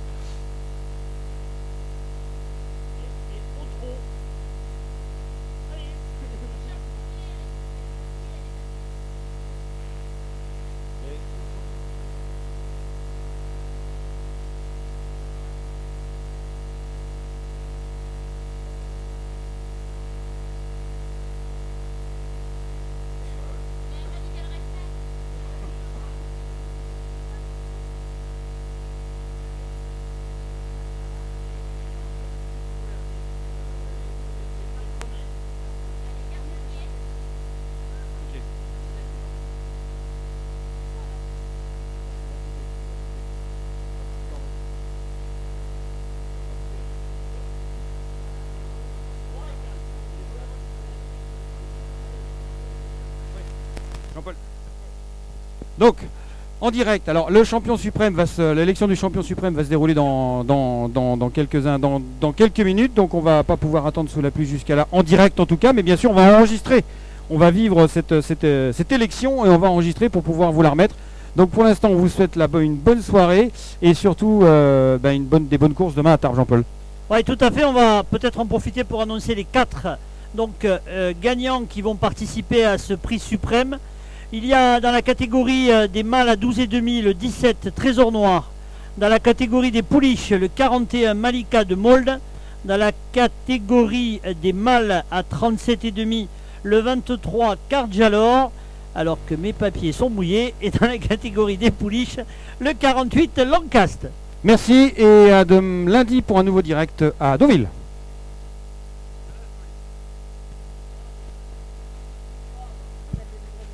Jean-Paul. Donc, en direct, alors le champion suprême va se, l'élection du champion suprême va se dérouler dans, dans, dans, dans, quelques, dans, dans quelques minutes, donc on va pas pouvoir attendre sous la pluie jusqu'à là, en direct en tout cas, mais bien sûr on va enregistrer, on va vivre cette, cette, cette élection et on va enregistrer pour pouvoir vous la remettre. Donc pour l'instant on vous souhaite là, une bonne soirée et surtout euh, bah, une bonne, des bonnes courses demain à Tarbes, Jean-Paul. Oui, tout à fait, on va peut-être en profiter pour annoncer les quatre donc, euh, gagnants qui vont participer à ce prix suprême. Il y a dans la catégorie des mâles à douze et demi le dix-sept Trésor Noir. Dans la catégorie des pouliches le quarante et un Malika de Molde. Dans la catégorie des mâles à trente-sept et demi le vingt-trois Cardjalor. Alors que mes papiers sont mouillés. Et dans la catégorie des pouliches le quarante-huit Lancaster. Merci et à de lundi pour un nouveau direct à Deauville.